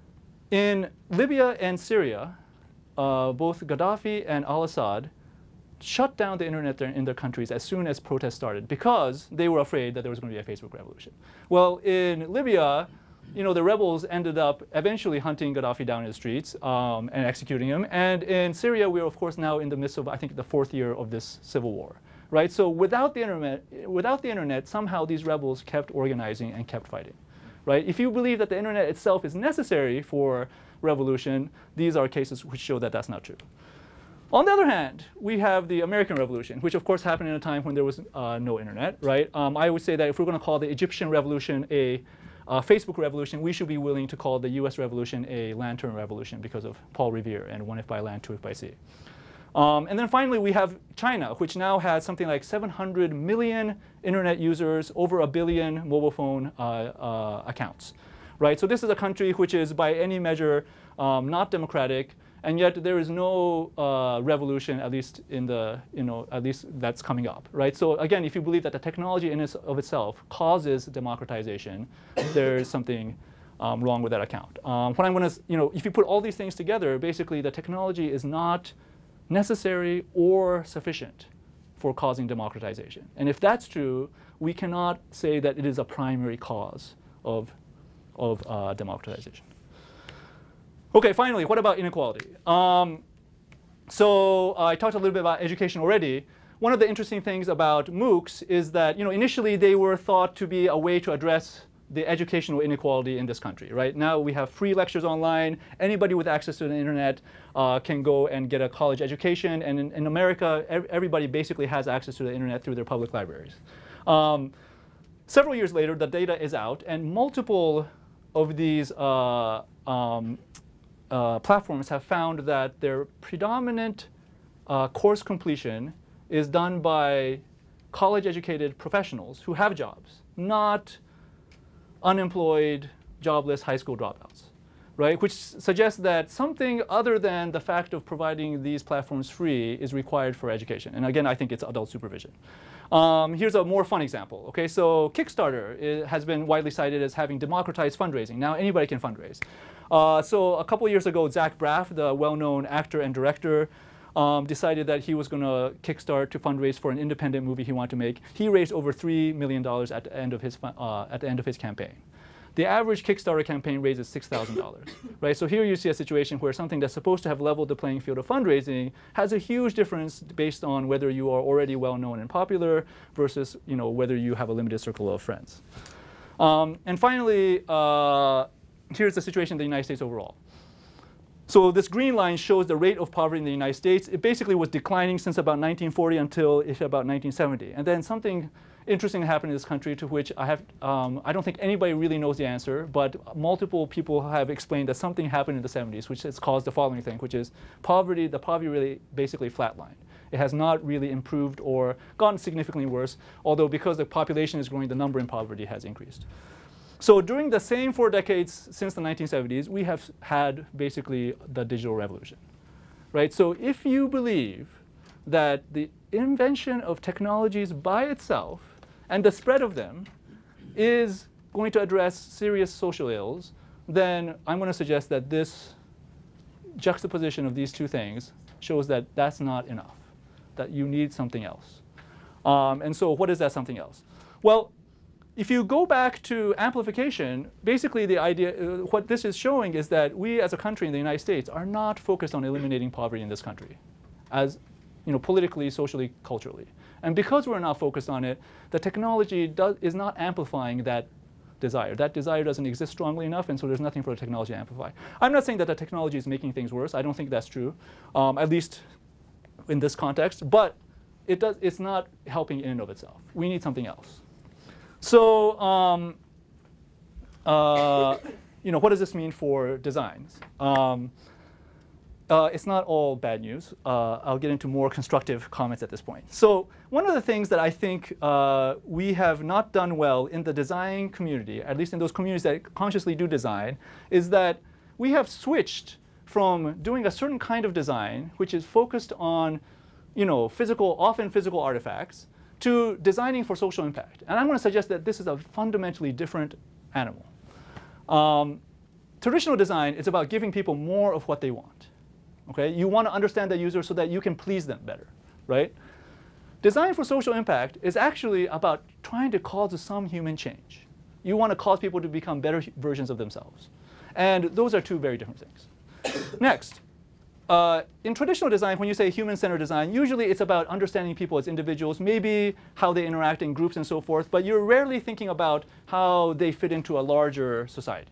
In Libya and Syria, Uh, both Gaddafi and al-Assad shut down the internet in their countries as soon as protests started because they were afraid that there was going to be a Facebook revolution. Well, in Libya, you know, the rebels ended up eventually hunting Gaddafi down in the streets um, and executing him. And in Syria, we're of course now in the midst of, I think, the fourth year of this civil war, right? So without the internet, without the internet, somehow these rebels kept organizing and kept fighting, right? If you believe that the internet itself is necessary for revolution, these are cases which show that that's not true. On the other hand, we have the American Revolution, which of course happened in a time when there was uh, no internet, right? Um, I would say that if we're going to call the Egyptian Revolution a uh, Facebook revolution, we should be willing to call the U S Revolution a lantern revolution because of Paul Revere and one if by land, two if by sea. Um, and then finally, we have China, which now has something like seven hundred million internet users, over a billion mobile phone uh, uh, accounts, right? So this is a country which is by any measure um, not democratic. And yet there is no uh, revolution, at least in the, you know, at least that's coming up, right? So again, if you believe that the technology in its, of itself causes democratization, there is something um, wrong with that account. Um, what I'm going to, you know, if you put all these things together, basically the technology is not necessary or sufficient for causing democratization. And if that's true, we cannot say that it is a primary cause of, of uh, democratization. OK, finally, what about inequality? Um, so uh, I talked a little bit about education already. One of the interesting things about MOOCs is that, you know, initially they were thought to be a way to address the educational inequality in this country, right? Now we have free lectures online. Anybody with access to the internet uh, can go and get a college education. And in, in America, ev everybody basically has access to the internet through their public libraries. Um, several years later, the data is out, and multiple of these uh, um, Uh, platforms have found that their predominant uh, course completion is done by college-educated professionals who have jobs, not unemployed, jobless high school dropouts, right? Which suggests that something other than the fact of providing these platforms free is required for education. And again, I think it's adult supervision. Um, here's a more fun example. Okay, so Kickstarter is, has been widely cited as having democratized fundraising. Now anybody can fundraise. Uh, so a couple years ago, Zach Braff, the well-known actor and director, um, decided that he was going to kickstart to fundraise for an independent movie he wanted to make. He raised over three million dollars at the end of his uh, at the end of his campaign. The average Kickstarter campaign raises six thousand dollars, right? So here you see a situation where something that's supposed to have leveled the playing field of fundraising has a huge difference based on whether you are already well-known and popular versus, you know, whether you have a limited circle of friends. Um, and finally, uh, here's the situation in the United States overall. So this green line shows the rate of poverty in the United States. It basically was declining since about nineteen forty until about nineteen seventy. And then something interesting happened in this country to which I have, um, I don't think anybody really knows the answer, but multiple people have explained that something happened in the seventies, which has caused the following thing, which is poverty, the poverty really basically flatlined. It has not really improved or gotten significantly worse, although because the population is growing, the number in poverty has increased. So during the same four decades since the nineteen seventies, we have had basically the digital revolution, right? So if you believe that the invention of technologies by itself and the spread of them is going to address serious social ills, then I'm going to suggest that this juxtaposition of these two things shows that that's not enough, that you need something else. Um, and so what is that something else? Well, if you go back to amplification, basically the idea, uh, what this is showing is that we as a country in the United States are not focused on eliminating poverty in this country, as you know, politically, socially, culturally. And because we're not focused on it, the technology does, is not amplifying that desire. That desire doesn't exist strongly enough, and so there's nothing for the technology to amplify. I'm not saying that the technology is making things worse. I don't think that's true, um, at least in this context. But it does, it's not helping in and of itself. We need something else. So, um, uh, you know, what does this mean for designs? Um, uh, it's not all bad news. Uh, I'll get into more constructive comments at this point. So one of the things that I think uh, we have not done well in the design community, at least in those communities that consciously do design, is that we have switched from doing a certain kind of design, which is focused on, you know, physical, often physical artifacts, to designing for social impact. And I'm going to suggest that this is a fundamentally different animal. Um, traditional design is about giving people more of what they want. Okay? You want to understand the user so that you can please them better, right? Design for social impact is actually about trying to cause some human change. You want to cause people to become better versions of themselves. And those are two very different things. Next, uh, in traditional design, when you say human-centered design, usually it's about understanding people as individuals, maybe how they interact in groups and so forth, but you're rarely thinking about how they fit into a larger society.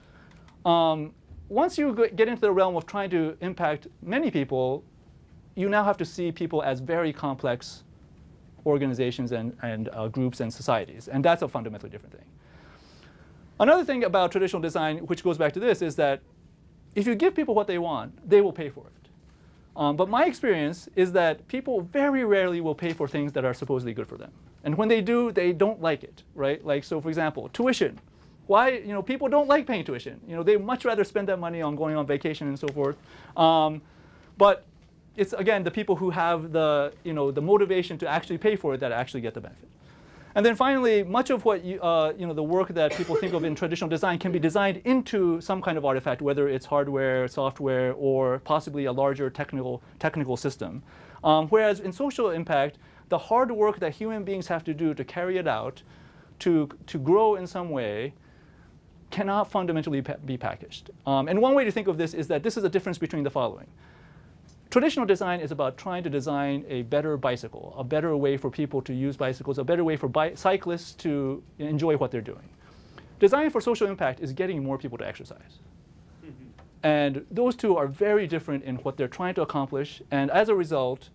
Um, once you get into the realm of trying to impact many people, you now have to see people as very complex organizations and, and uh, groups and societies. And that's a fundamentally different thing. Another thing about traditional design, which goes back to this, is that if you give people what they want, they will pay for it. Um, but my experience is that people very rarely will pay for things that are supposedly good for them. And when they do, they don't like it, right? Like, so for example, tuition. Why, you know, people don't like paying tuition. You know, they much rather spend that money on going on vacation and so forth. Um, but it's, again, the people who have the, you know, the motivation to actually pay for it that actually get the benefit. And then finally, much of what you, uh, you know, the work that people think of in traditional design can be designed into some kind of artifact, whether it's hardware, software, or possibly a larger technical, technical system. Um, whereas in social impact, the hard work that human beings have to do to carry it out, to, to grow in some way, cannot fundamentally pa be packaged. Um, and one way to think of this is that this is a difference between the following. Traditional design is about trying to design a better bicycle, a better way for people to use bicycles, a better way for bi cyclists to enjoy what they're doing. Design for social impact is getting more people to exercise. Mm-hmm. And those two are very different in what they're trying to accomplish. And as a result,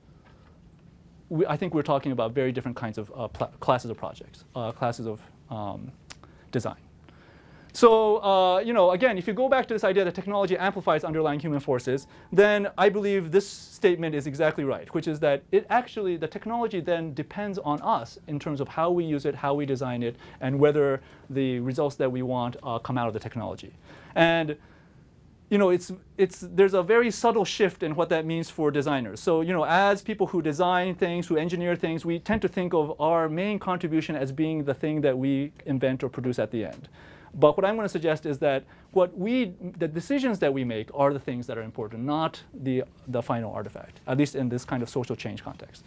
we, I think we're talking about very different kinds of uh, classes of projects, uh, classes of um, design. So, uh, you know, again, if you go back to this idea that technology amplifies underlying human forces, then I believe this statement is exactly right, which is that it actually, the technology then depends on us in terms of how we use it, how we design it, and whether the results that we want uh, come out of the technology. And, you know, it's, it's, there's a very subtle shift in what that means for designers. So, you know, as people who design things, who engineer things, we tend to think of our main contribution as being the thing that we invent or produce at the end. But what I'm going to suggest is that what we, the decisions that we make are the things that are important, not the, the final artifact, at least in this kind of social change context.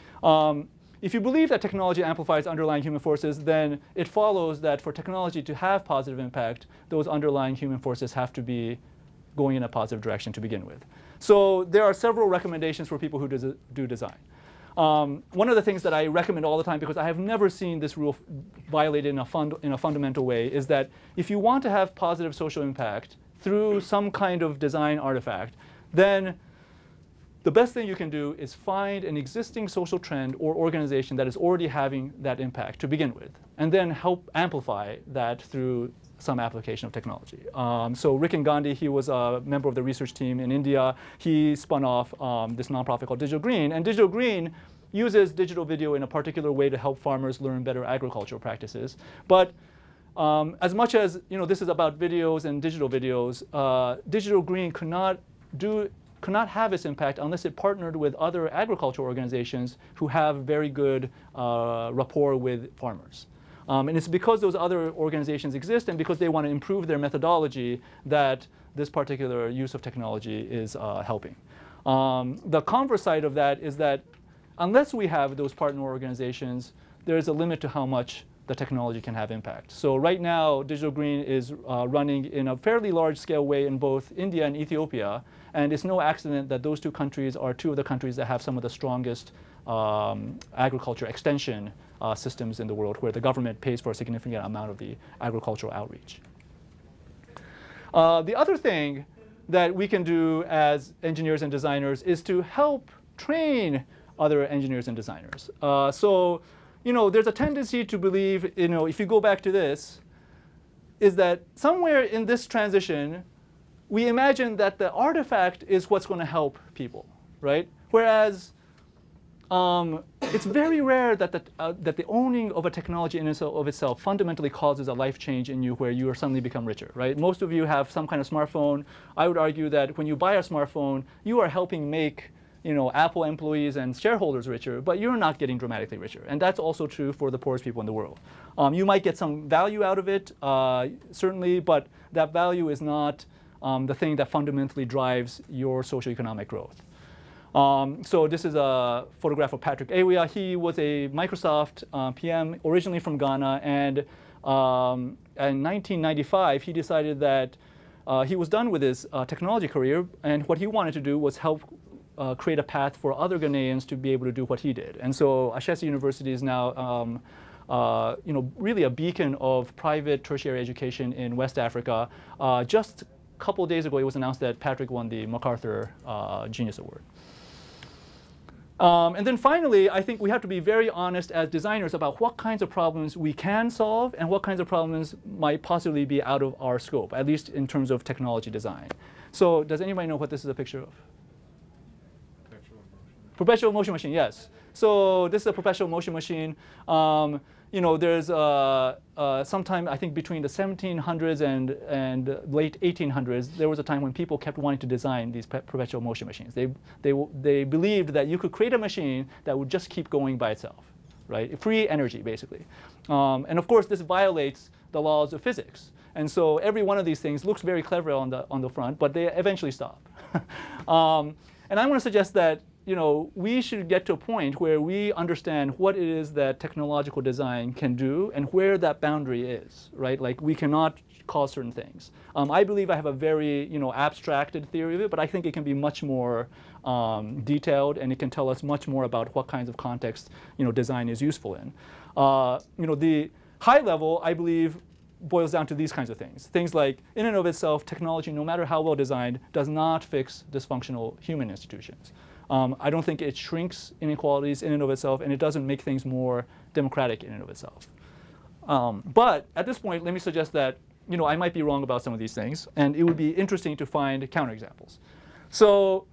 Um, if you believe that technology amplifies underlying human forces, then it follows that for technology to have positive impact, those underlying human forces have to be going in a positive direction to begin with. So there are several recommendations for people who do, do design. Um, one of the things that I recommend all the time, because I have never seen this rule violated in a, fund, in a fundamental way, is that if you want to have positive social impact through some kind of design artifact, then the best thing you can do is find an existing social trend or organization that is already having that impact to begin with, and then help amplify that through some application of technology. Um, so Rick and Gandhi, he was a member of the research team in India. He spun off um, this nonprofit called Digital Green. And Digital Green uses digital video in a particular way to help farmers learn better agricultural practices. But um, as much as, you know, this is about videos and digital videos, uh, Digital Green could not do could not have its impact unless it partnered with other agricultural organizations who have very good uh, rapport with farmers. Um, and it's because those other organizations exist and because they want to improve their methodology that this particular use of technology is uh, helping. Um, the converse side of that is that unless we have those partner organizations, there is a limit to how much the technology can have impact. So right now, Digital Green is uh, running in a fairly large-scale way in both India and Ethiopia. And it's no accident that those two countries are two of the countries that have some of the strongest um, agriculture extension uh, systems in the world, where the government pays for a significant amount of the agricultural outreach. Uh, the other thing that we can do as engineers and designers is to help train other engineers and designers. Uh, so, you know, there's a tendency to believe, you know, if you go back to this, is that somewhere in this transition, we imagine that the artifact is what's going to help people, right? Whereas um, it's very rare that the, uh, that the owning of a technology in itself, of itself fundamentally causes a life change in you where you are suddenly become richer, right? Most of you have some kind of smartphone. I would argue that when you buy a smartphone, you are helping make, you know, Apple employees and shareholders richer, but you're not getting dramatically richer. And that's also true for the poorest people in the world. Um, you might get some value out of it, uh, certainly, but that value is not um, the thing that fundamentally drives your socioeconomic growth. Um, so this is a photograph of Patrick Awia. He was a Microsoft uh, P M, originally from Ghana, and Um, in nineteen ninety-five, he decided that uh, he was done with his uh, technology career, and what he wanted to do was help uh, create a path for other Ghanaians to be able to do what he did. And so Ashesi University is now um, uh, you know, really a beacon of private tertiary education in West Africa. Uh, just a couple of days ago, it was announced that Patrick won the MacArthur uh, Genius Award. Um, and then finally, I think we have to be very honest as designers about what kinds of problems we can solve and what kinds of problems might possibly be out of our scope, at least in terms of technology design. So does anybody know what this is a picture of? Perpetual motion. Perpetual motion machine, yes. So this is a perpetual motion machine. Um, you know, there's uh, uh, sometime, I think, between the seventeen hundreds and, and late eighteen hundreds, there was a time when people kept wanting to design these pe perpetual motion machines. They, they, they believed that you could create a machine that would just keep going by itself, right? Free energy, basically. Um, and of course, this violates the laws of physics. And so every one of these things looks very clever on the, on the front, but they eventually stop. um, and I want to suggest that you know, we should get to a point where we understand what it is that technological design can do and where that boundary is, right? Like we cannot cause certain things. Um, I believe I have a very, you know, abstracted theory of it, but I think it can be much more um, detailed, and it can tell us much more about what kinds of context, you know, design is useful in. Uh, you know, the high level, I believe, boils down to these kinds of things. Things like, in and of itself, technology, no matter how well designed, does not fix dysfunctional human institutions. Um, I don't think it shrinks inequalities in and of itself, and it doesn't make things more democratic in and of itself. Um, but at this point, let me suggest that you know, I might be wrong about some of these things, and it would be interesting to find counterexamples. So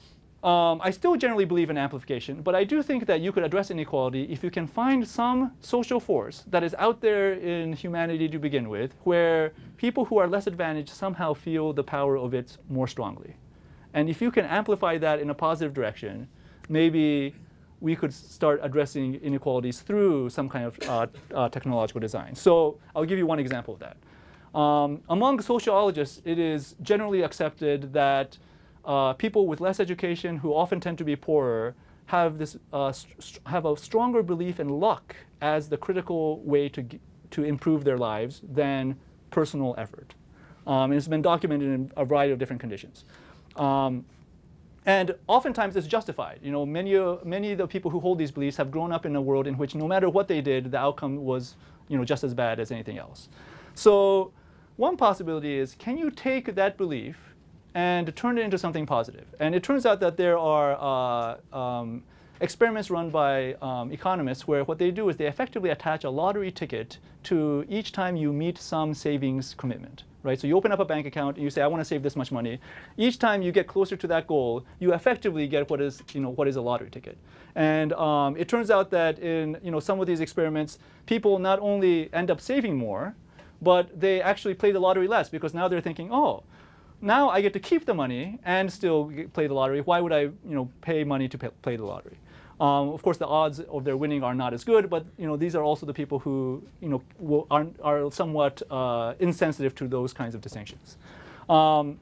um, I still generally believe in amplification, but I do think that you could address inequality if you can find some social force that is out there in humanity to begin with, where people who are less advantaged somehow feel the power of it more strongly. And if you can amplify that in a positive direction, maybe we could start addressing inequalities through some kind of uh, uh, technological design. So I'll give you one example of that. Um, among sociologists, it is generally accepted that uh, people with less education, who often tend to be poorer, have, this, uh, have a stronger belief in luck as the critical way to, to improve their lives than personal effort. Um, and it's been documented in a variety of different conditions. Um, and oftentimes it's justified. You know, many, uh, many of the people who hold these beliefs have grown up in a world in which no matter what they did, the outcome was you know, just as bad as anything else. So one possibility is, can you take that belief and turn it into something positive? And it turns out that there are uh, um, experiments run by um, economists where what they do is they effectively attach a lottery ticket to each time you meet some savings commitment. Right? So you open up a bank account and you say, I want to save this much money. Each time you get closer to that goal, you effectively get what is, you know, what is a lottery ticket. And um, it turns out that in you know, some of these experiments, people not only end up saving more, but they actually play the lottery less, because now they're thinking, oh, now I get to keep the money and still play the lottery. Why would I you know, pay money to pay, play the lottery? Um, of course, the odds of their winning are not as good, but you know, these are also the people who you know, will, are, are somewhat uh, insensitive to those kinds of distinctions. Um,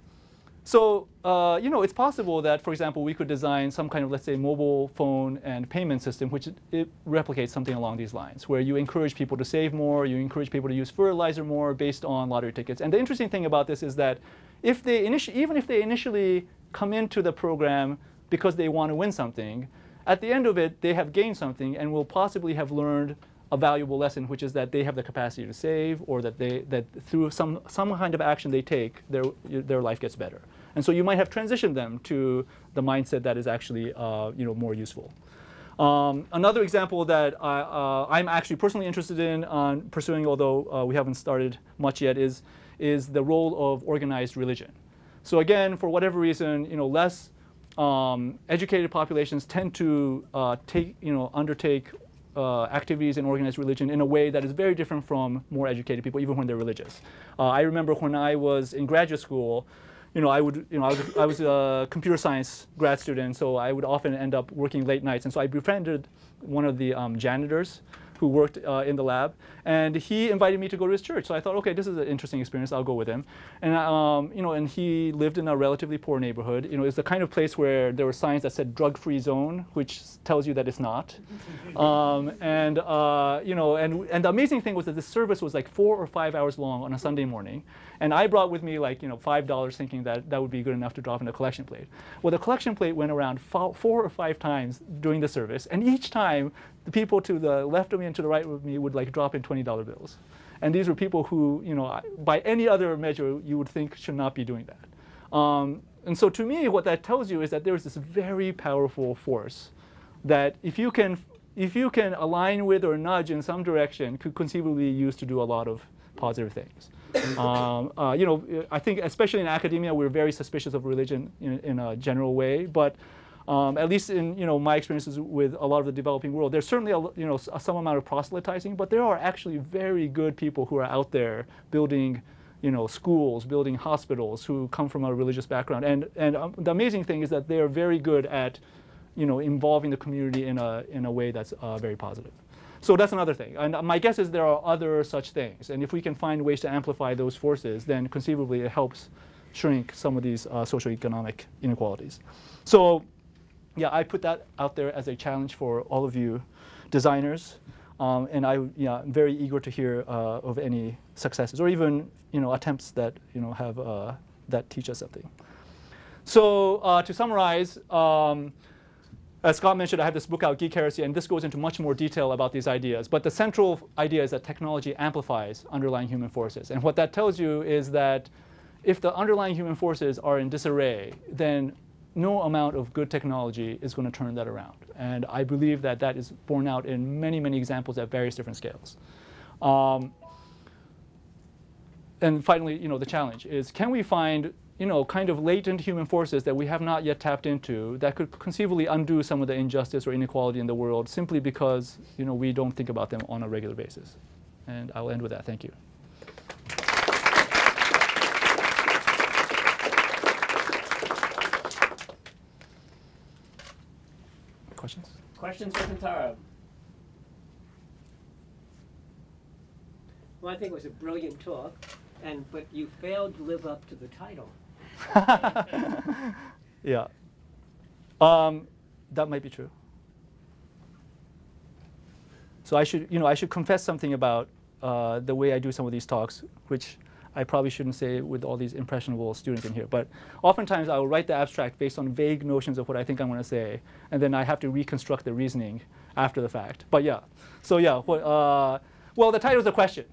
so uh, you know, it's possible that, for example, we could design some kind of, let's say, mobile phone and payment system which it, it replicates something along these lines, where you encourage people to save more, you encourage people to use fertilizer more based on lottery tickets. And the interesting thing about this is that if they even if they initially come into the program because they want to win something, at the end of it, they have gained something and will possibly have learned a valuable lesson, which is that they have the capacity to save, or that, they, that through some, some kind of action they take, their, their life gets better. And so you might have transitioned them to the mindset that is actually uh, you know, more useful. Um, another example that I, uh, I'm actually personally interested in uh, pursuing, although uh, we haven't started much yet, is, is the role of organized religion. So again, for whatever reason, you know, less Um, educated populations tend to uh, take, you know, undertake uh, activities in organized religion in a way that is very different from more educated people, even when they're religious. Uh, I remember when I was in graduate school, you know, I would, you know, I was, I was a computer science grad student, so I would often end up working late nights, and so I befriended one of the um, janitors who worked uh, in the lab, and he invited me to go to his church. So I thought, okay, this is an interesting experience. I'll go with him. And um, you know, and he lived in a relatively poor neighborhood. You know, it's the kind of place where there were signs that said drug-free zone, which tells you that it's not. um, and uh, you know, and and the amazing thing was that the service was like four or five hours long on a Sunday morning, and I brought with me like you know five dollars, thinking that that would be good enough to drop in a collection plate. Well, the collection plate went around fo four or five times during the service, and each time the people to the left of me and to the right of me would like drop in twenty dollar bills. And these were people who, you know, by any other measure, you would think should not be doing that. Um, and so to me, what that tells you is that there's this very powerful force that if you can, if you can align with or nudge in some direction, could conceivably be used to do a lot of positive things. um, uh, you know, I think especially in academia, we're very suspicious of religion in, in a general way, but Um, at least in you know my experiences with a lot of the developing world, there's certainly a, you know some amount of proselytizing, but there are actually very good people who are out there building you know schools, building hospitals, who come from a religious background. And and um, the amazing thing is that they are very good at you know involving the community in a in a way that's uh, very positive. So that's another thing. And my guess is there are other such things. And if we can find ways to amplify those forces, then conceivably it helps shrink some of these uh, socioeconomic inequalities. So. Yeah, I put that out there as a challenge for all of you designers, um, and I, yeah, I'm very eager to hear uh, of any successes or even, you know, attempts that you know have uh, that teach us something. So uh, to summarize, um, as Scott mentioned, I have this book out, Geek Heresy, and this goes into much more detail about these ideas. But the central idea is that technology amplifies underlying human forces, and what that tells you is that if the underlying human forces are in disarray, then no amount of good technology is going to turn that around. And I believe that that is borne out in many, many examples at various different scales. Um, and finally, you know, the challenge is, can we find, you know, kind of latent human forces that we have not yet tapped into that could conceivably undo some of the injustice or inequality in the world simply because, you know, we don't think about them on a regular basis? And I'll end with that. Thank you. Questions? Questions for Kentaro? Well, I think it was a brilliant talk, and but you failed to live up to the title. Yeah. Um, that might be true. So I should, you know, I should confess something about uh, the way I do some of these talks, which I probably shouldn't say with all these impressionable students in here. But oftentimes I will write the abstract based on vague notions of what I think I'm going to say, and then I have to reconstruct the reasoning after the fact. But yeah, so yeah, what, uh, well, the title is a question.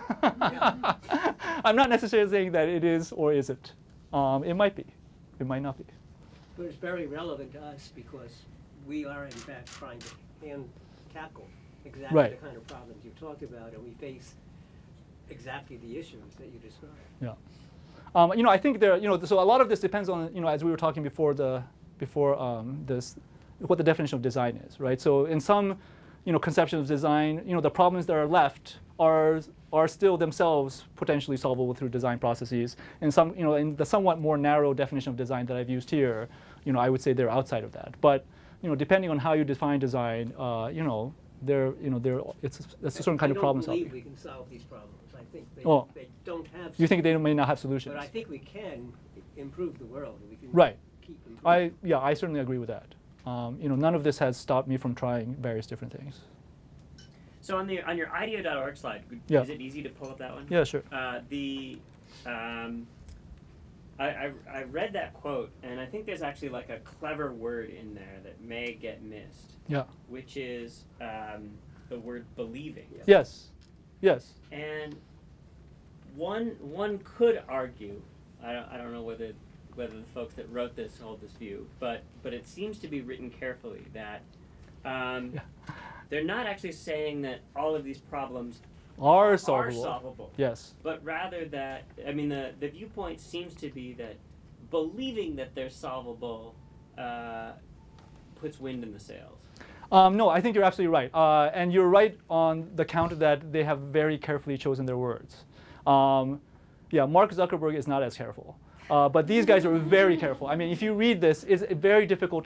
I'm not necessarily saying that it is or isn't. Um, it might be. It might not be. But it's very relevant to us because we are, in fact, trying to hand tackle exactly Right. the kind of problems you talked about, and we face exactly the issues that you described. Yeah. Um, you know, I think there, you know, so a lot of this depends on, you know, as we were talking before the, before um, this, what the definition of design is, right? So in some, you know, conceptions of design, you know, the problems that are left are, are still themselves potentially solvable through design processes. And some, you know, in the somewhat more narrow definition of design that I've used here, you know, I would say they're outside of that. But, you know, depending on how you define design, uh, you know, they're, you know, they're, it's, it's a certain kind of problem solving. I don't believe we can solve these problems. I think they, Oh. they don't have. You think they may not have solutions? But I think we can improve the world. We can Right. keep improving. I, yeah, I certainly agree with that. Um, you know, none of this has stopped me from trying various different things. So on the on your idea dot org slide, Yeah. is it easy to pull up that one? Yeah, sure. Uh, the um, I, I I read that quote, and I think there's actually like a clever word in there that may get missed. Yeah. Which is um, the word believing. Yes. Yes. And one one could argue, I don't, I don't know whether whether the folks that wrote this hold this view, but but it seems to be written carefully that um, Yeah. they're not actually saying that all of these problems Are are solvable. solvable, Yes. but rather that, I mean, the, the viewpoint seems to be that believing that they're solvable uh, puts wind in the sails. Um, no, I think you're absolutely right. Uh, and you're right on the count that they have very carefully chosen their words. Um, yeah, Mark Zuckerberg is not as careful. Uh, but these guys are very careful. I mean, if you read this, it's very difficult to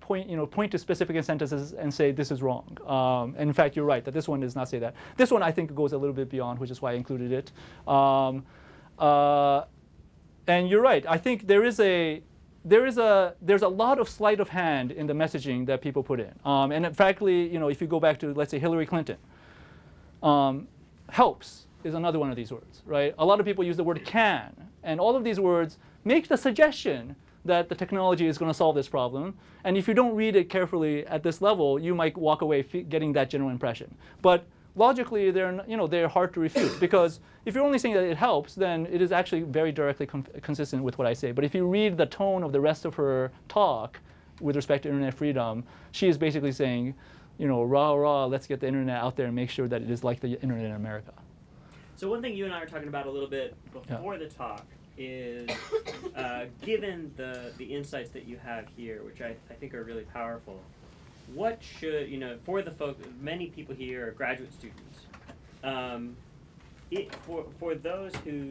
point, you know, point to specific sentences and say this is wrong. Um, and in fact, you're right that this one does not say that. This one I think goes a little bit beyond, which is why I included it. Um, uh, and you're right. I think there is a there is a there's a lot of sleight of hand in the messaging that people put in. Um, and frankly, you know, if you go back to, let's say, Hillary Clinton, um, helps is another one of these words, right? A lot of people use the word can, and all of these words make the suggestion that the technology is going to solve this problem. And if you don't read it carefully at this level, you might walk away getting that general impression. But logically, they're, you know, they're hard to refute, because if you're only saying that it helps, then it is actually very directly consistent with what I say. But if you read the tone of the rest of her talk with respect to internet freedom, she is basically saying, you know, rah, rah, let's get the internet out there and make sure that it is like the internet in America. So one thing you and I were talking about a little bit before yeah. the talk is, uh, given the, the insights that you have here, which I, I think are really powerful, what should, you know, for the folk, many people here are graduate students. Um, it, for, for those who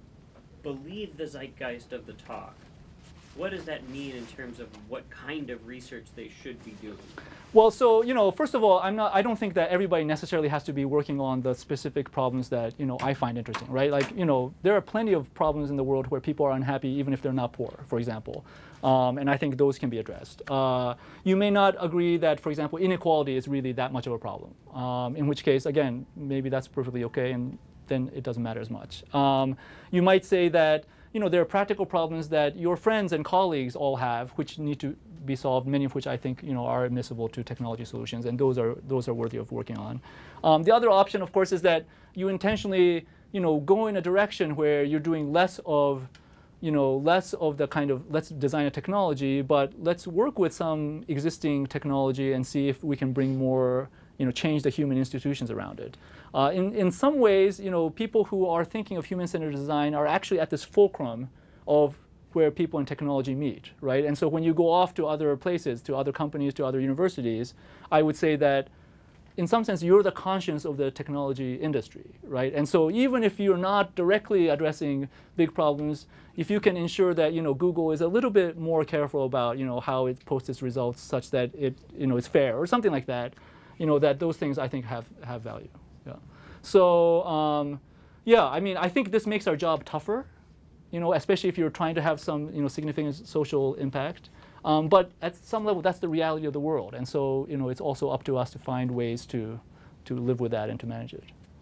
believe the zeitgeist of the talk, what does that mean in terms of what kind of research they should be doing? Well, so, you know, first of all, I'm not, I don't think that everybody necessarily has to be working on the specific problems that, you know, I find interesting, right? Like, you know, there are plenty of problems in the world where people are unhappy even if they're not poor, for example. Um, and I think those can be addressed. Uh, you may not agree that, for example, inequality is really that much of a problem, um, in which case, again, maybe that's perfectly okay, and then it doesn't matter as much. Um, you might say that, you know, there are practical problems that your friends and colleagues all have, which need to be solved, many of which I think, you know, are admissible to technology solutions, and those are those are worthy of working on. Um, the other option, of course, is that you intentionally, you know, go in a direction where you're doing less of, you know, less of the kind of, let's design a technology, but let's work with some existing technology and see if we can bring more, you know, change the human institutions around it. Uh, in, in some ways, you know, people who are thinking of human-centered design are actually at this fulcrum of where people and technology meet, right? And so when you go off to other places, to other companies, to other universities, I would say that in some sense, you're the conscience of the technology industry, right? And so even if you're not directly addressing big problems, if you can ensure that, you know, Google is a little bit more careful about, you know, how it posts its results such that it, you know, it's fair or something like that, you know, that those things I think have, have value. Yeah. So um, yeah, I mean, I think this makes our job tougher, you know, especially if you're trying to have some, you know, significant social impact. Um, but at some level, that's the reality of the world, and so, you know, it's also up to us to find ways to to live with that and to manage it.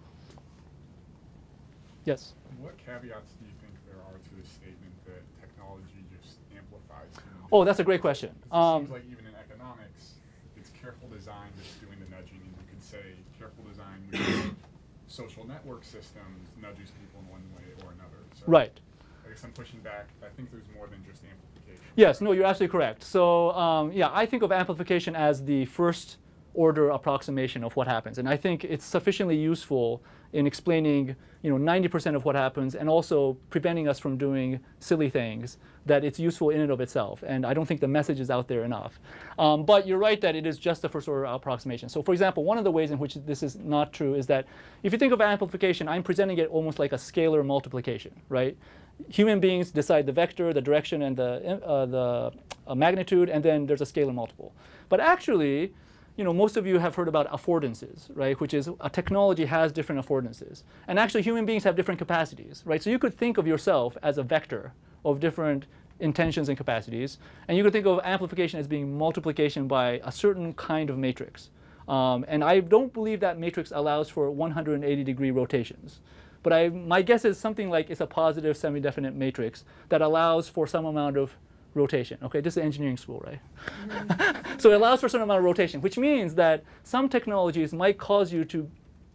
Yes. What caveats do you think there are to the statement that technology just amplifies human? Oh, that's a great question. It Um, seems like even in economics, it's careful design that's doing the nudging, and you could say careful design with social network systems nudges people in one way or another. So right. I guess I'm pushing back. I think there's more than just amplification. Yes, no, you're absolutely correct. So um, yeah, I think of amplification as the first order approximation of what happens. And I think it's sufficiently useful in explaining, you know, ninety percent of what happens and also preventing us from doing silly things, that it's useful in and of itself. And I don't think the message is out there enough. Um, but you're right that it is just the first order approximation. So for example, one of the ways in which this is not true is that if you think of amplification, I'm presenting it almost like a scalar multiplication, right? Human beings decide the vector, the direction, and the, uh, the uh, magnitude, and then there's a scalar multiple. But actually, you know, most of you have heard about affordances, right? Which is a technology has different affordances. And actually, human beings have different capacities, right? So you could think of yourself as a vector of different intentions and capacities. And you could think of amplification as being multiplication by a certain kind of matrix. Um, and I don't believe that matrix allows for one hundred eighty degree rotations. But I, my guess is something like it's a positive semi-definite matrix that allows for some amount of rotation. Okay, this is engineering school, right? Mm-hmm. So it allows for a certain amount of rotation, which means that some technologies might cause you to,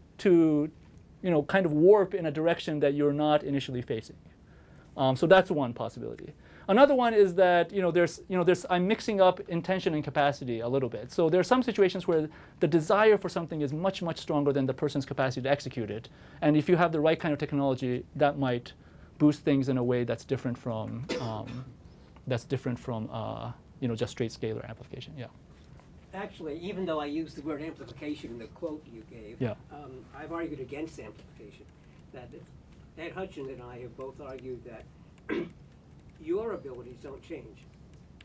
to, you know, kind of warp in a direction that you're not initially facing. Um, so that's one possibility. Another one is that, you know, there's, you know, there's, I'm mixing up intention and capacity a little bit. So there are some situations where the desire for something is much, much stronger than the person's capacity to execute it. And if you have the right kind of technology, that might boost things in a way that's different from, um, that's different from, uh, you know, just straight scalar amplification. Yeah. Actually, even though I used the word amplification in the quote you gave, yeah. um, I've argued against amplification. That Ed Hutchins and I have both argued that your abilities don't change.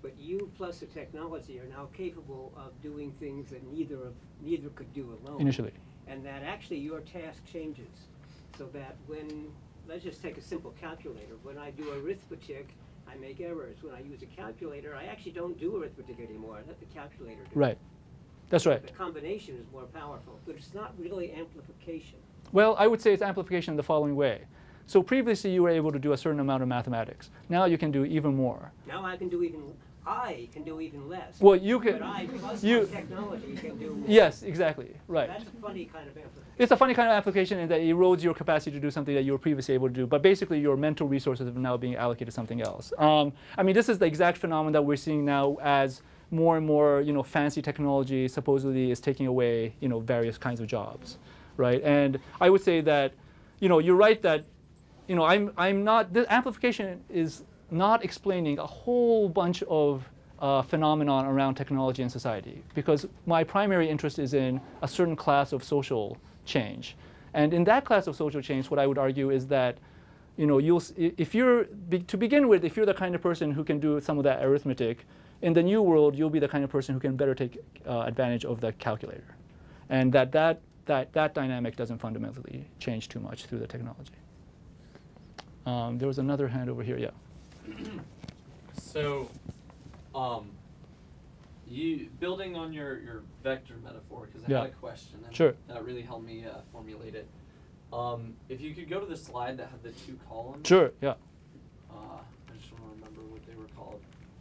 but you plus the technology are now capable of doing things that neither of neither could do alone. Initially. And that actually your task changes, so that when, let's just take a simple calculator. When I do arithmetic, I make errors. When I use a calculator, I actually don't do arithmetic anymore. I let the calculator do Right. it. That's right. The combination is more powerful, but it's not really amplification. Well, I would say it's amplification in the following way. So previously you were able to do a certain amount of mathematics. Now you can do even more. Now I can do even, I can do even less. Well, you can. But I, plus you, my technology, can do more. Yes, exactly. Right. That's a funny kind of amplification. It's a funny kind of application in that it erodes your capacity to do something that you were previously able to do. But basically, your mental resources are now being allocated to something else. Um, I mean, this is the exact phenomenon that we're seeing now as more and more, you know, fancy technology supposedly is taking away, you know, various kinds of jobs, right? And I would say that, you know, you're right that, you know, I'm I'm not. The amplification is not explaining a whole bunch of uh, phenomenon around technology and society, because my primary interest is in a certain class of social change, and in that class of social change, what I would argue is that, you know, you'll if you're to begin with, if you're the kind of person who can do some of that arithmetic, in the new world, you'll be the kind of person who can better take uh, advantage of the calculator, and that that that that dynamic doesn't fundamentally change too much through the technology. Um, there was another hand over here. Yeah. So, um, you building on your, your vector metaphor, because I Yeah. had a question and Sure. that really helped me uh, formulate it. Um, if you could go to the slide that had the two columns. Sure. Yeah. Uh, I just want to remember what they were called.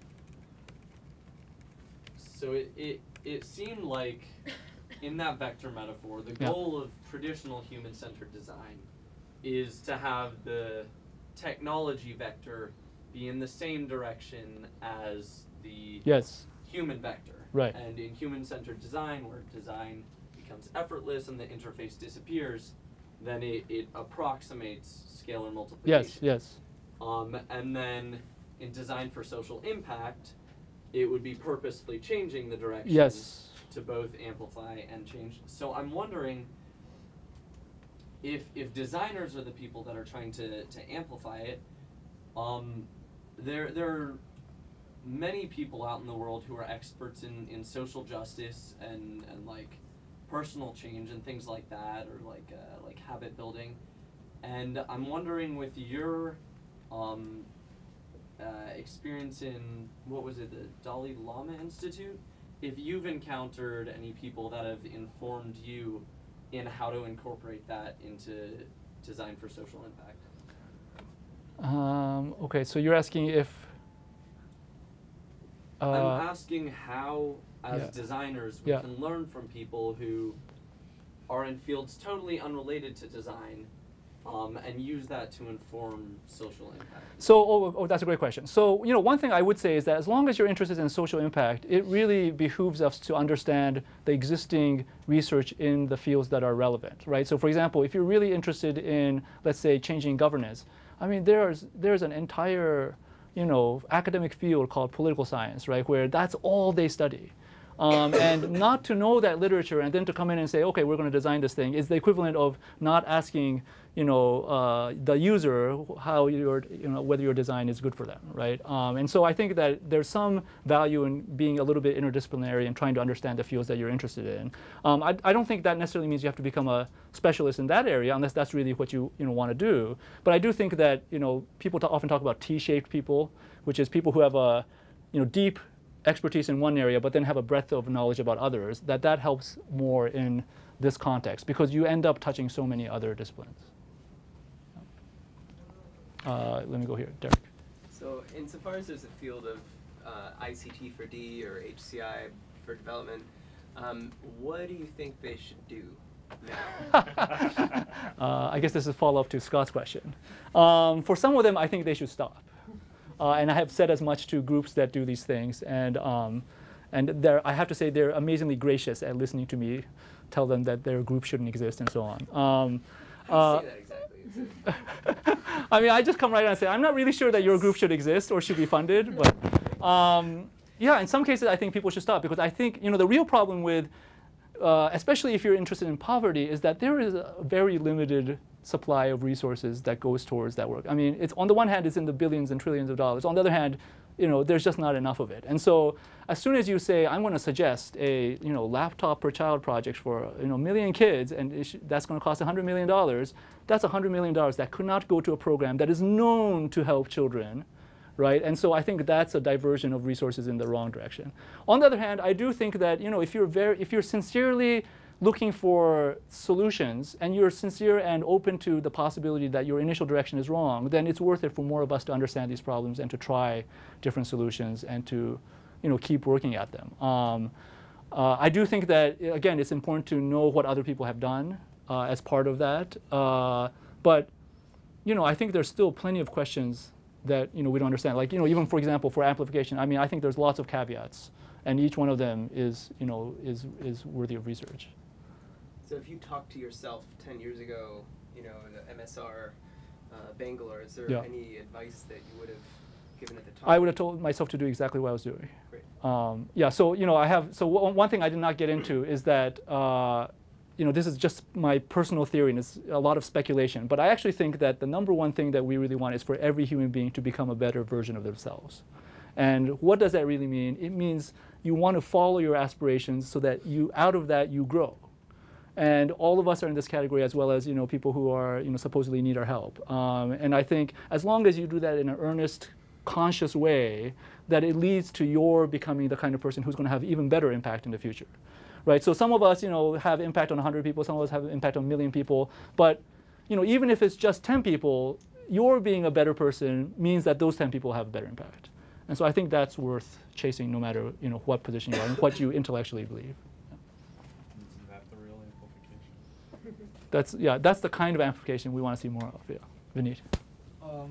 So it, it, it seemed like in that vector metaphor, the Yeah. goal of traditional human-centered design is to have the technology vector be in the same direction as the Yes. human vector. Right. And in human-centered design, where design becomes effortless and the interface disappears, then it, it approximates scalar multiplication. Yes. Yes. Um, and then in design for social impact, it would be purposefully changing the direction Yes. to both amplify and change. So I'm wondering if if designers are the people that are trying to, to amplify it, um, there there are many people out in the world who are experts in, in social justice and, and like personal change and things like that, or like uh, like habit building. And I'm wondering, with your um, uh, experience in, what was it, the Dalai Lama Institute, if you've encountered any people that have informed you in how to incorporate that into design for social impact. Um, okay. So you're asking if. Uh, I'm asking how, as yeah. designers, we Yeah. can learn from people who are in fields totally unrelated to design, um, and use that to inform social impact. So, oh, oh, that's a great question. So, you know, one thing I would say is that as long as you're interested in social impact, it really behooves us to understand the existing research in the fields that are relevant, right? So, for example, if you're really interested in, let's say, changing governance, I mean, there's there's an entire, you know, academic field called political science, right, where that's all they study. Um, and not to know that literature and then to come in and say, okay, we're going to design this thing, is the equivalent of not asking, you know, uh, the user how your, you know, whether your design is good for them, right? Um, and so I think that there's some value in being a little bit interdisciplinary and trying to understand the fields that you're interested in. Um, I, I don't think that necessarily means you have to become a specialist in that area, unless that's really what you, you know, want to do. But I do think that, you know, people ta- often talk about T-shaped people, which is people who have a, you know, deep expertise in one area, but then have a breadth of knowledge about others, that that helps more in this context, because you end up touching so many other disciplines. Uh, let me go here, Derek. So insofar as there's a field of uh, I C T for D or H C I for development, um, what do you think they should do now? uh, I guess this is a follow-up to Scott's question. Um, for some of them, I think they should stop. Uh, and I have said as much to groups that do these things, and um, and they're, I have to say they're amazingly gracious at listening to me tell them that their group shouldn't exist and so on. Um, How uh, do you say that exactly? I mean, I just come right out and say, I'm not really sure that your group should exist or should be funded, but um, yeah, in some cases I think people should stop, because I think, you know, the real problem with, uh, especially if you're interested in poverty, is that there is a very limited supply of resources that goes towards that work. I mean, it's on the one hand, it's in the billions and trillions of dollars. On the other hand, you know, there's just not enough of it. And so as soon as you say, I'm going to suggest a, you know, laptop per child project for, you know, a million kids, and it sh that's going to cost one hundred million dollars, that's one hundred million dollars that could not go to a program that is known to help children, right? And so I think that's a diversion of resources in the wrong direction. On the other hand, I do think that, you know, if you're very, if you're sincerely looking for solutions and you're sincere and open to the possibility that your initial direction is wrong, then it's worth it for more of us to understand these problems and to try different solutions and to, you know, keep working at them. Um, uh, I do think that, again, it's important to know what other people have done uh, as part of that. Uh, but, you know, I think there's still plenty of questions that, you know, we don't understand. Like, you know, even for example, for amplification, I mean, I think there's lots of caveats, and each one of them is, you know, is, is worthy of research. So if you talked to yourself ten years ago, you know, the M S R uh, Bangalore, is there Yeah. any advice that you would have given at the time? I would have told myself to do exactly what I was doing. Great. Um, yeah, so, you know, I have, so w one thing I did not get into is that, uh, you know, this is just my personal theory and it's a lot of speculation, but I actually think that the number one thing that we really want is for every human being to become a better version of themselves. And what does that really mean? It means you want to follow your aspirations so that you, out of that, you grow. And all of us are in this category, as well as, you know, people who are, you know, supposedly need our help. Um, and I think as long as you do that in an earnest, conscious way, that it leads to your becoming the kind of person who's going to have even better impact in the future, right? So some of us, you know, have impact on one hundred people. Some of us have impact on a million people. But, you know, even if it's just ten people, your being a better person means that those ten people have a better impact. And so I think that's worth chasing, no matter, you know, what position you are and what you intellectually believe. Isn't that the real amplification? That's, yeah, that's the kind of amplification we want to see more of. Yeah, Vineet. Um,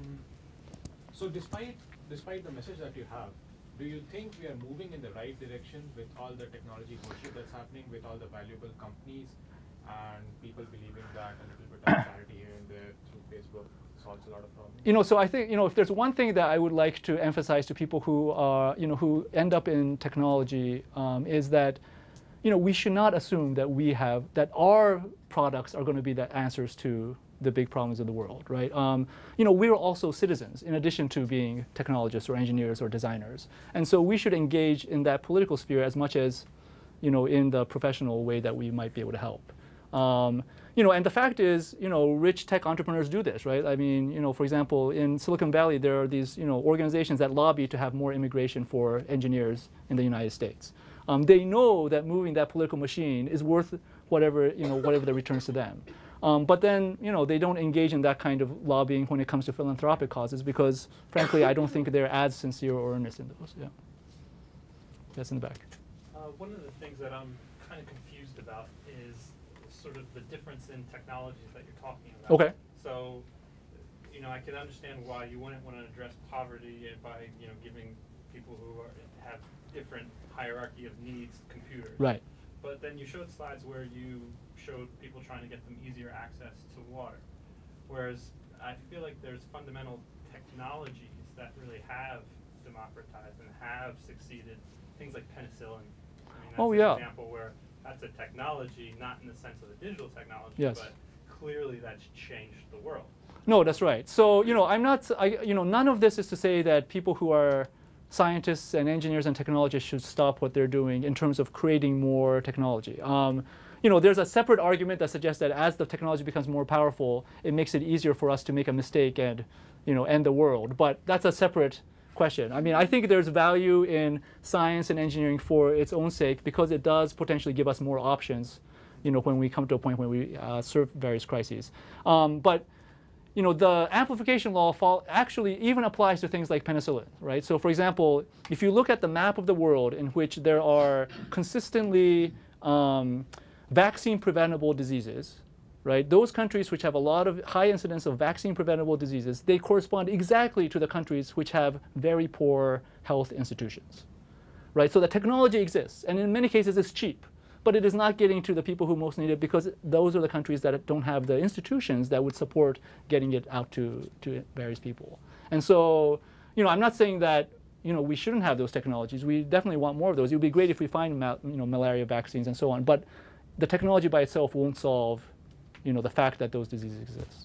so despite despite the message that you have, do you think we are moving in the right direction with all the technology bullshit that's happening, with all the valuable companies and people believing that a little bit of charity here and there through Facebook solves a lot of problems? You know, so I think, you know, if there's one thing that I would like to emphasize to people who are, you know, who end up in technology um, is that, you know, we should not assume that we have, that our products are going to be the answers to the big problems of the world, right? Um, you know, we're also citizens in addition to being technologists or engineers or designers. And so we should engage in that political sphere as much as, you know, in the professional way that we might be able to help. Um, you know, and the fact is, you know, rich tech entrepreneurs do this, right? I mean, you know, for example, in Silicon Valley, there are these, you know, organizations that lobby to have more immigration for engineers in the United States. Um, they know that moving that political machine is worth whatever, you know, whatever the returns to them. Um, but then, you know, they don't engage in that kind of lobbying when it comes to philanthropic causes because, frankly, I don't think they're as sincere or earnest in those. Yeah. That's in the back. Uh, one of the things that I'm kind of confused about is sort of the difference in technologies that you're talking about. Okay. So, you know, I can understand why you wouldn't want to address poverty by, you know, giving people who are, have different hierarchy of needs computers. Right. But then you showed slides where you showed people trying to get them easier access to water. Whereas I feel like there's fundamental technologies that really have democratized and have succeeded. Things like penicillin. I mean, that's Oh, an yeah. example where that's a technology, not in the sense of a digital technology, Yes. but clearly that's changed the world. No, that's right. So, you know, I'm not, I, you know, none of this is to say that people who are scientists and engineers and technologists should stop what they're doing in terms of creating more technology. Um, you know, there's a separate argument that suggests that as the technology becomes more powerful, it makes it easier for us to make a mistake and, you know, end the world. But that's a separate question. I mean, I think there's value in science and engineering for its own sake because it does potentially give us more options, you know, when we come to a point when we uh, serve various crises. Um, but you know, the amplification law fall actually even applies to things like penicillin, right? So for example, if you look at the map of the world in which there are consistently um, vaccine-preventable diseases, right? Those countries which have a lot of high incidence of vaccine-preventable diseases, they correspond exactly to the countries which have very poor health institutions, right? So the technology exists, and in many cases it's cheap. But it is not getting to the people who most need it because those are the countries that don't have the institutions that would support getting it out to, to various people. And so, you know, I'm not saying that, you know, we shouldn't have those technologies. We definitely want more of those. It would be great if we find, mal you know, malaria vaccines and so on. But the technology by itself won't solve, you know, the fact that those diseases exist.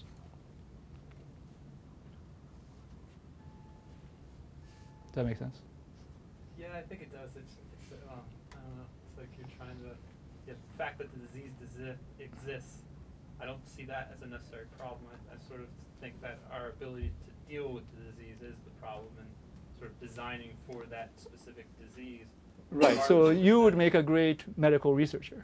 that make sense? Yeah, I think it does. It's, it's uh, I don't know. It's like you're trying to. Yeah, the fact that the disease desi- exists, I don't see that as a necessary problem. I, I sort of think that our ability to deal with the disease is the problem, and sort of designing for that specific disease. Right. So you would make a great medical researcher.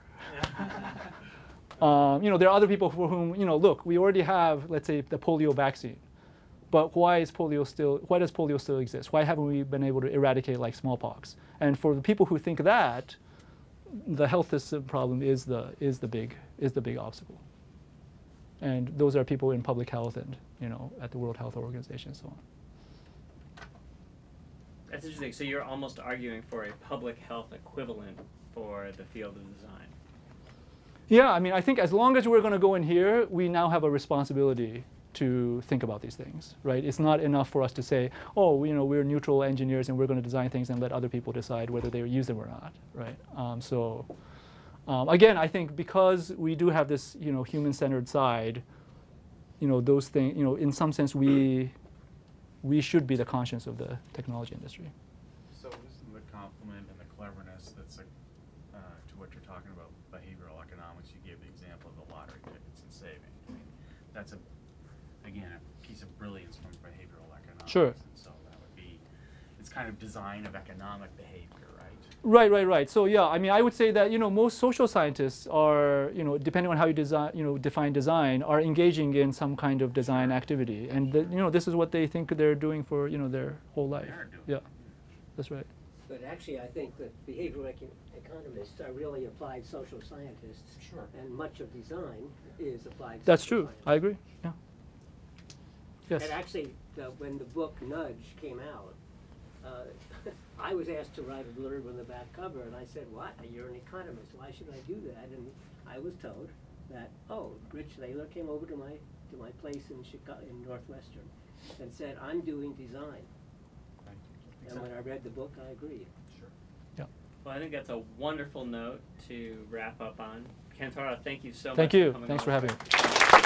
um, you know, there are other people for whom, you know, look, we already have, let's say, the polio vaccine. But why is polio still? Why does polio still exist? Why haven't we been able to eradicate like smallpox? And for the people who think that, the health system problem is the is the big is the big obstacle. And those are people in public health and, you know, at the World Health Organization and so on. That's interesting. So you're almost arguing for a public health equivalent for the field of design. Yeah, I mean, I think as long as we're going to go in here, we now have a responsibility to think about these things, right? It's not enough for us to say, oh, you know, we're neutral engineers and we're going to design things and let other people decide whether they use them or not, right? Um, so um, again, I think because we do have this, you know, human-centered side, you know, those things, you know, in some sense, we we should be the conscience of the technology industry. So isn't the compliment and the cleverness that's like, uh, to what you're talking about, behavioral economics? You gave the example of the lottery tickets and saving. I mean, that's a again, a piece of brilliance from behavioral economics. Sure. And so that would be, it's kind of design of economic behavior, right? Right, right, right. So yeah, I mean, I would say that, you know, most social scientists are, you know, depending on how you design, you know, define design, are engaging in some kind of design activity, and the, you know, this is what they think they're doing for, you know, their whole life. They are doing Yeah, it. that's right. But actually, I think that behavioral econ- economists are really applied social scientists. Sure. And much of design is applied That's social true. science. I agree. Yeah. Yes. And actually, the, when the book Nudge came out, uh, I was asked to write a blurb on the back cover, and I said, what? You're an economist. Why should I do that? And I was told that, oh, Rich Thaler came over to my to my place in Chicago, in Northwestern, and said, I'm doing design. Right. And when I read the book, I agreed. Sure. Yeah. Well, I think that's a wonderful note to wrap up on. Kentaro, thank you so Thank much you. for coming Thanks on. for having me.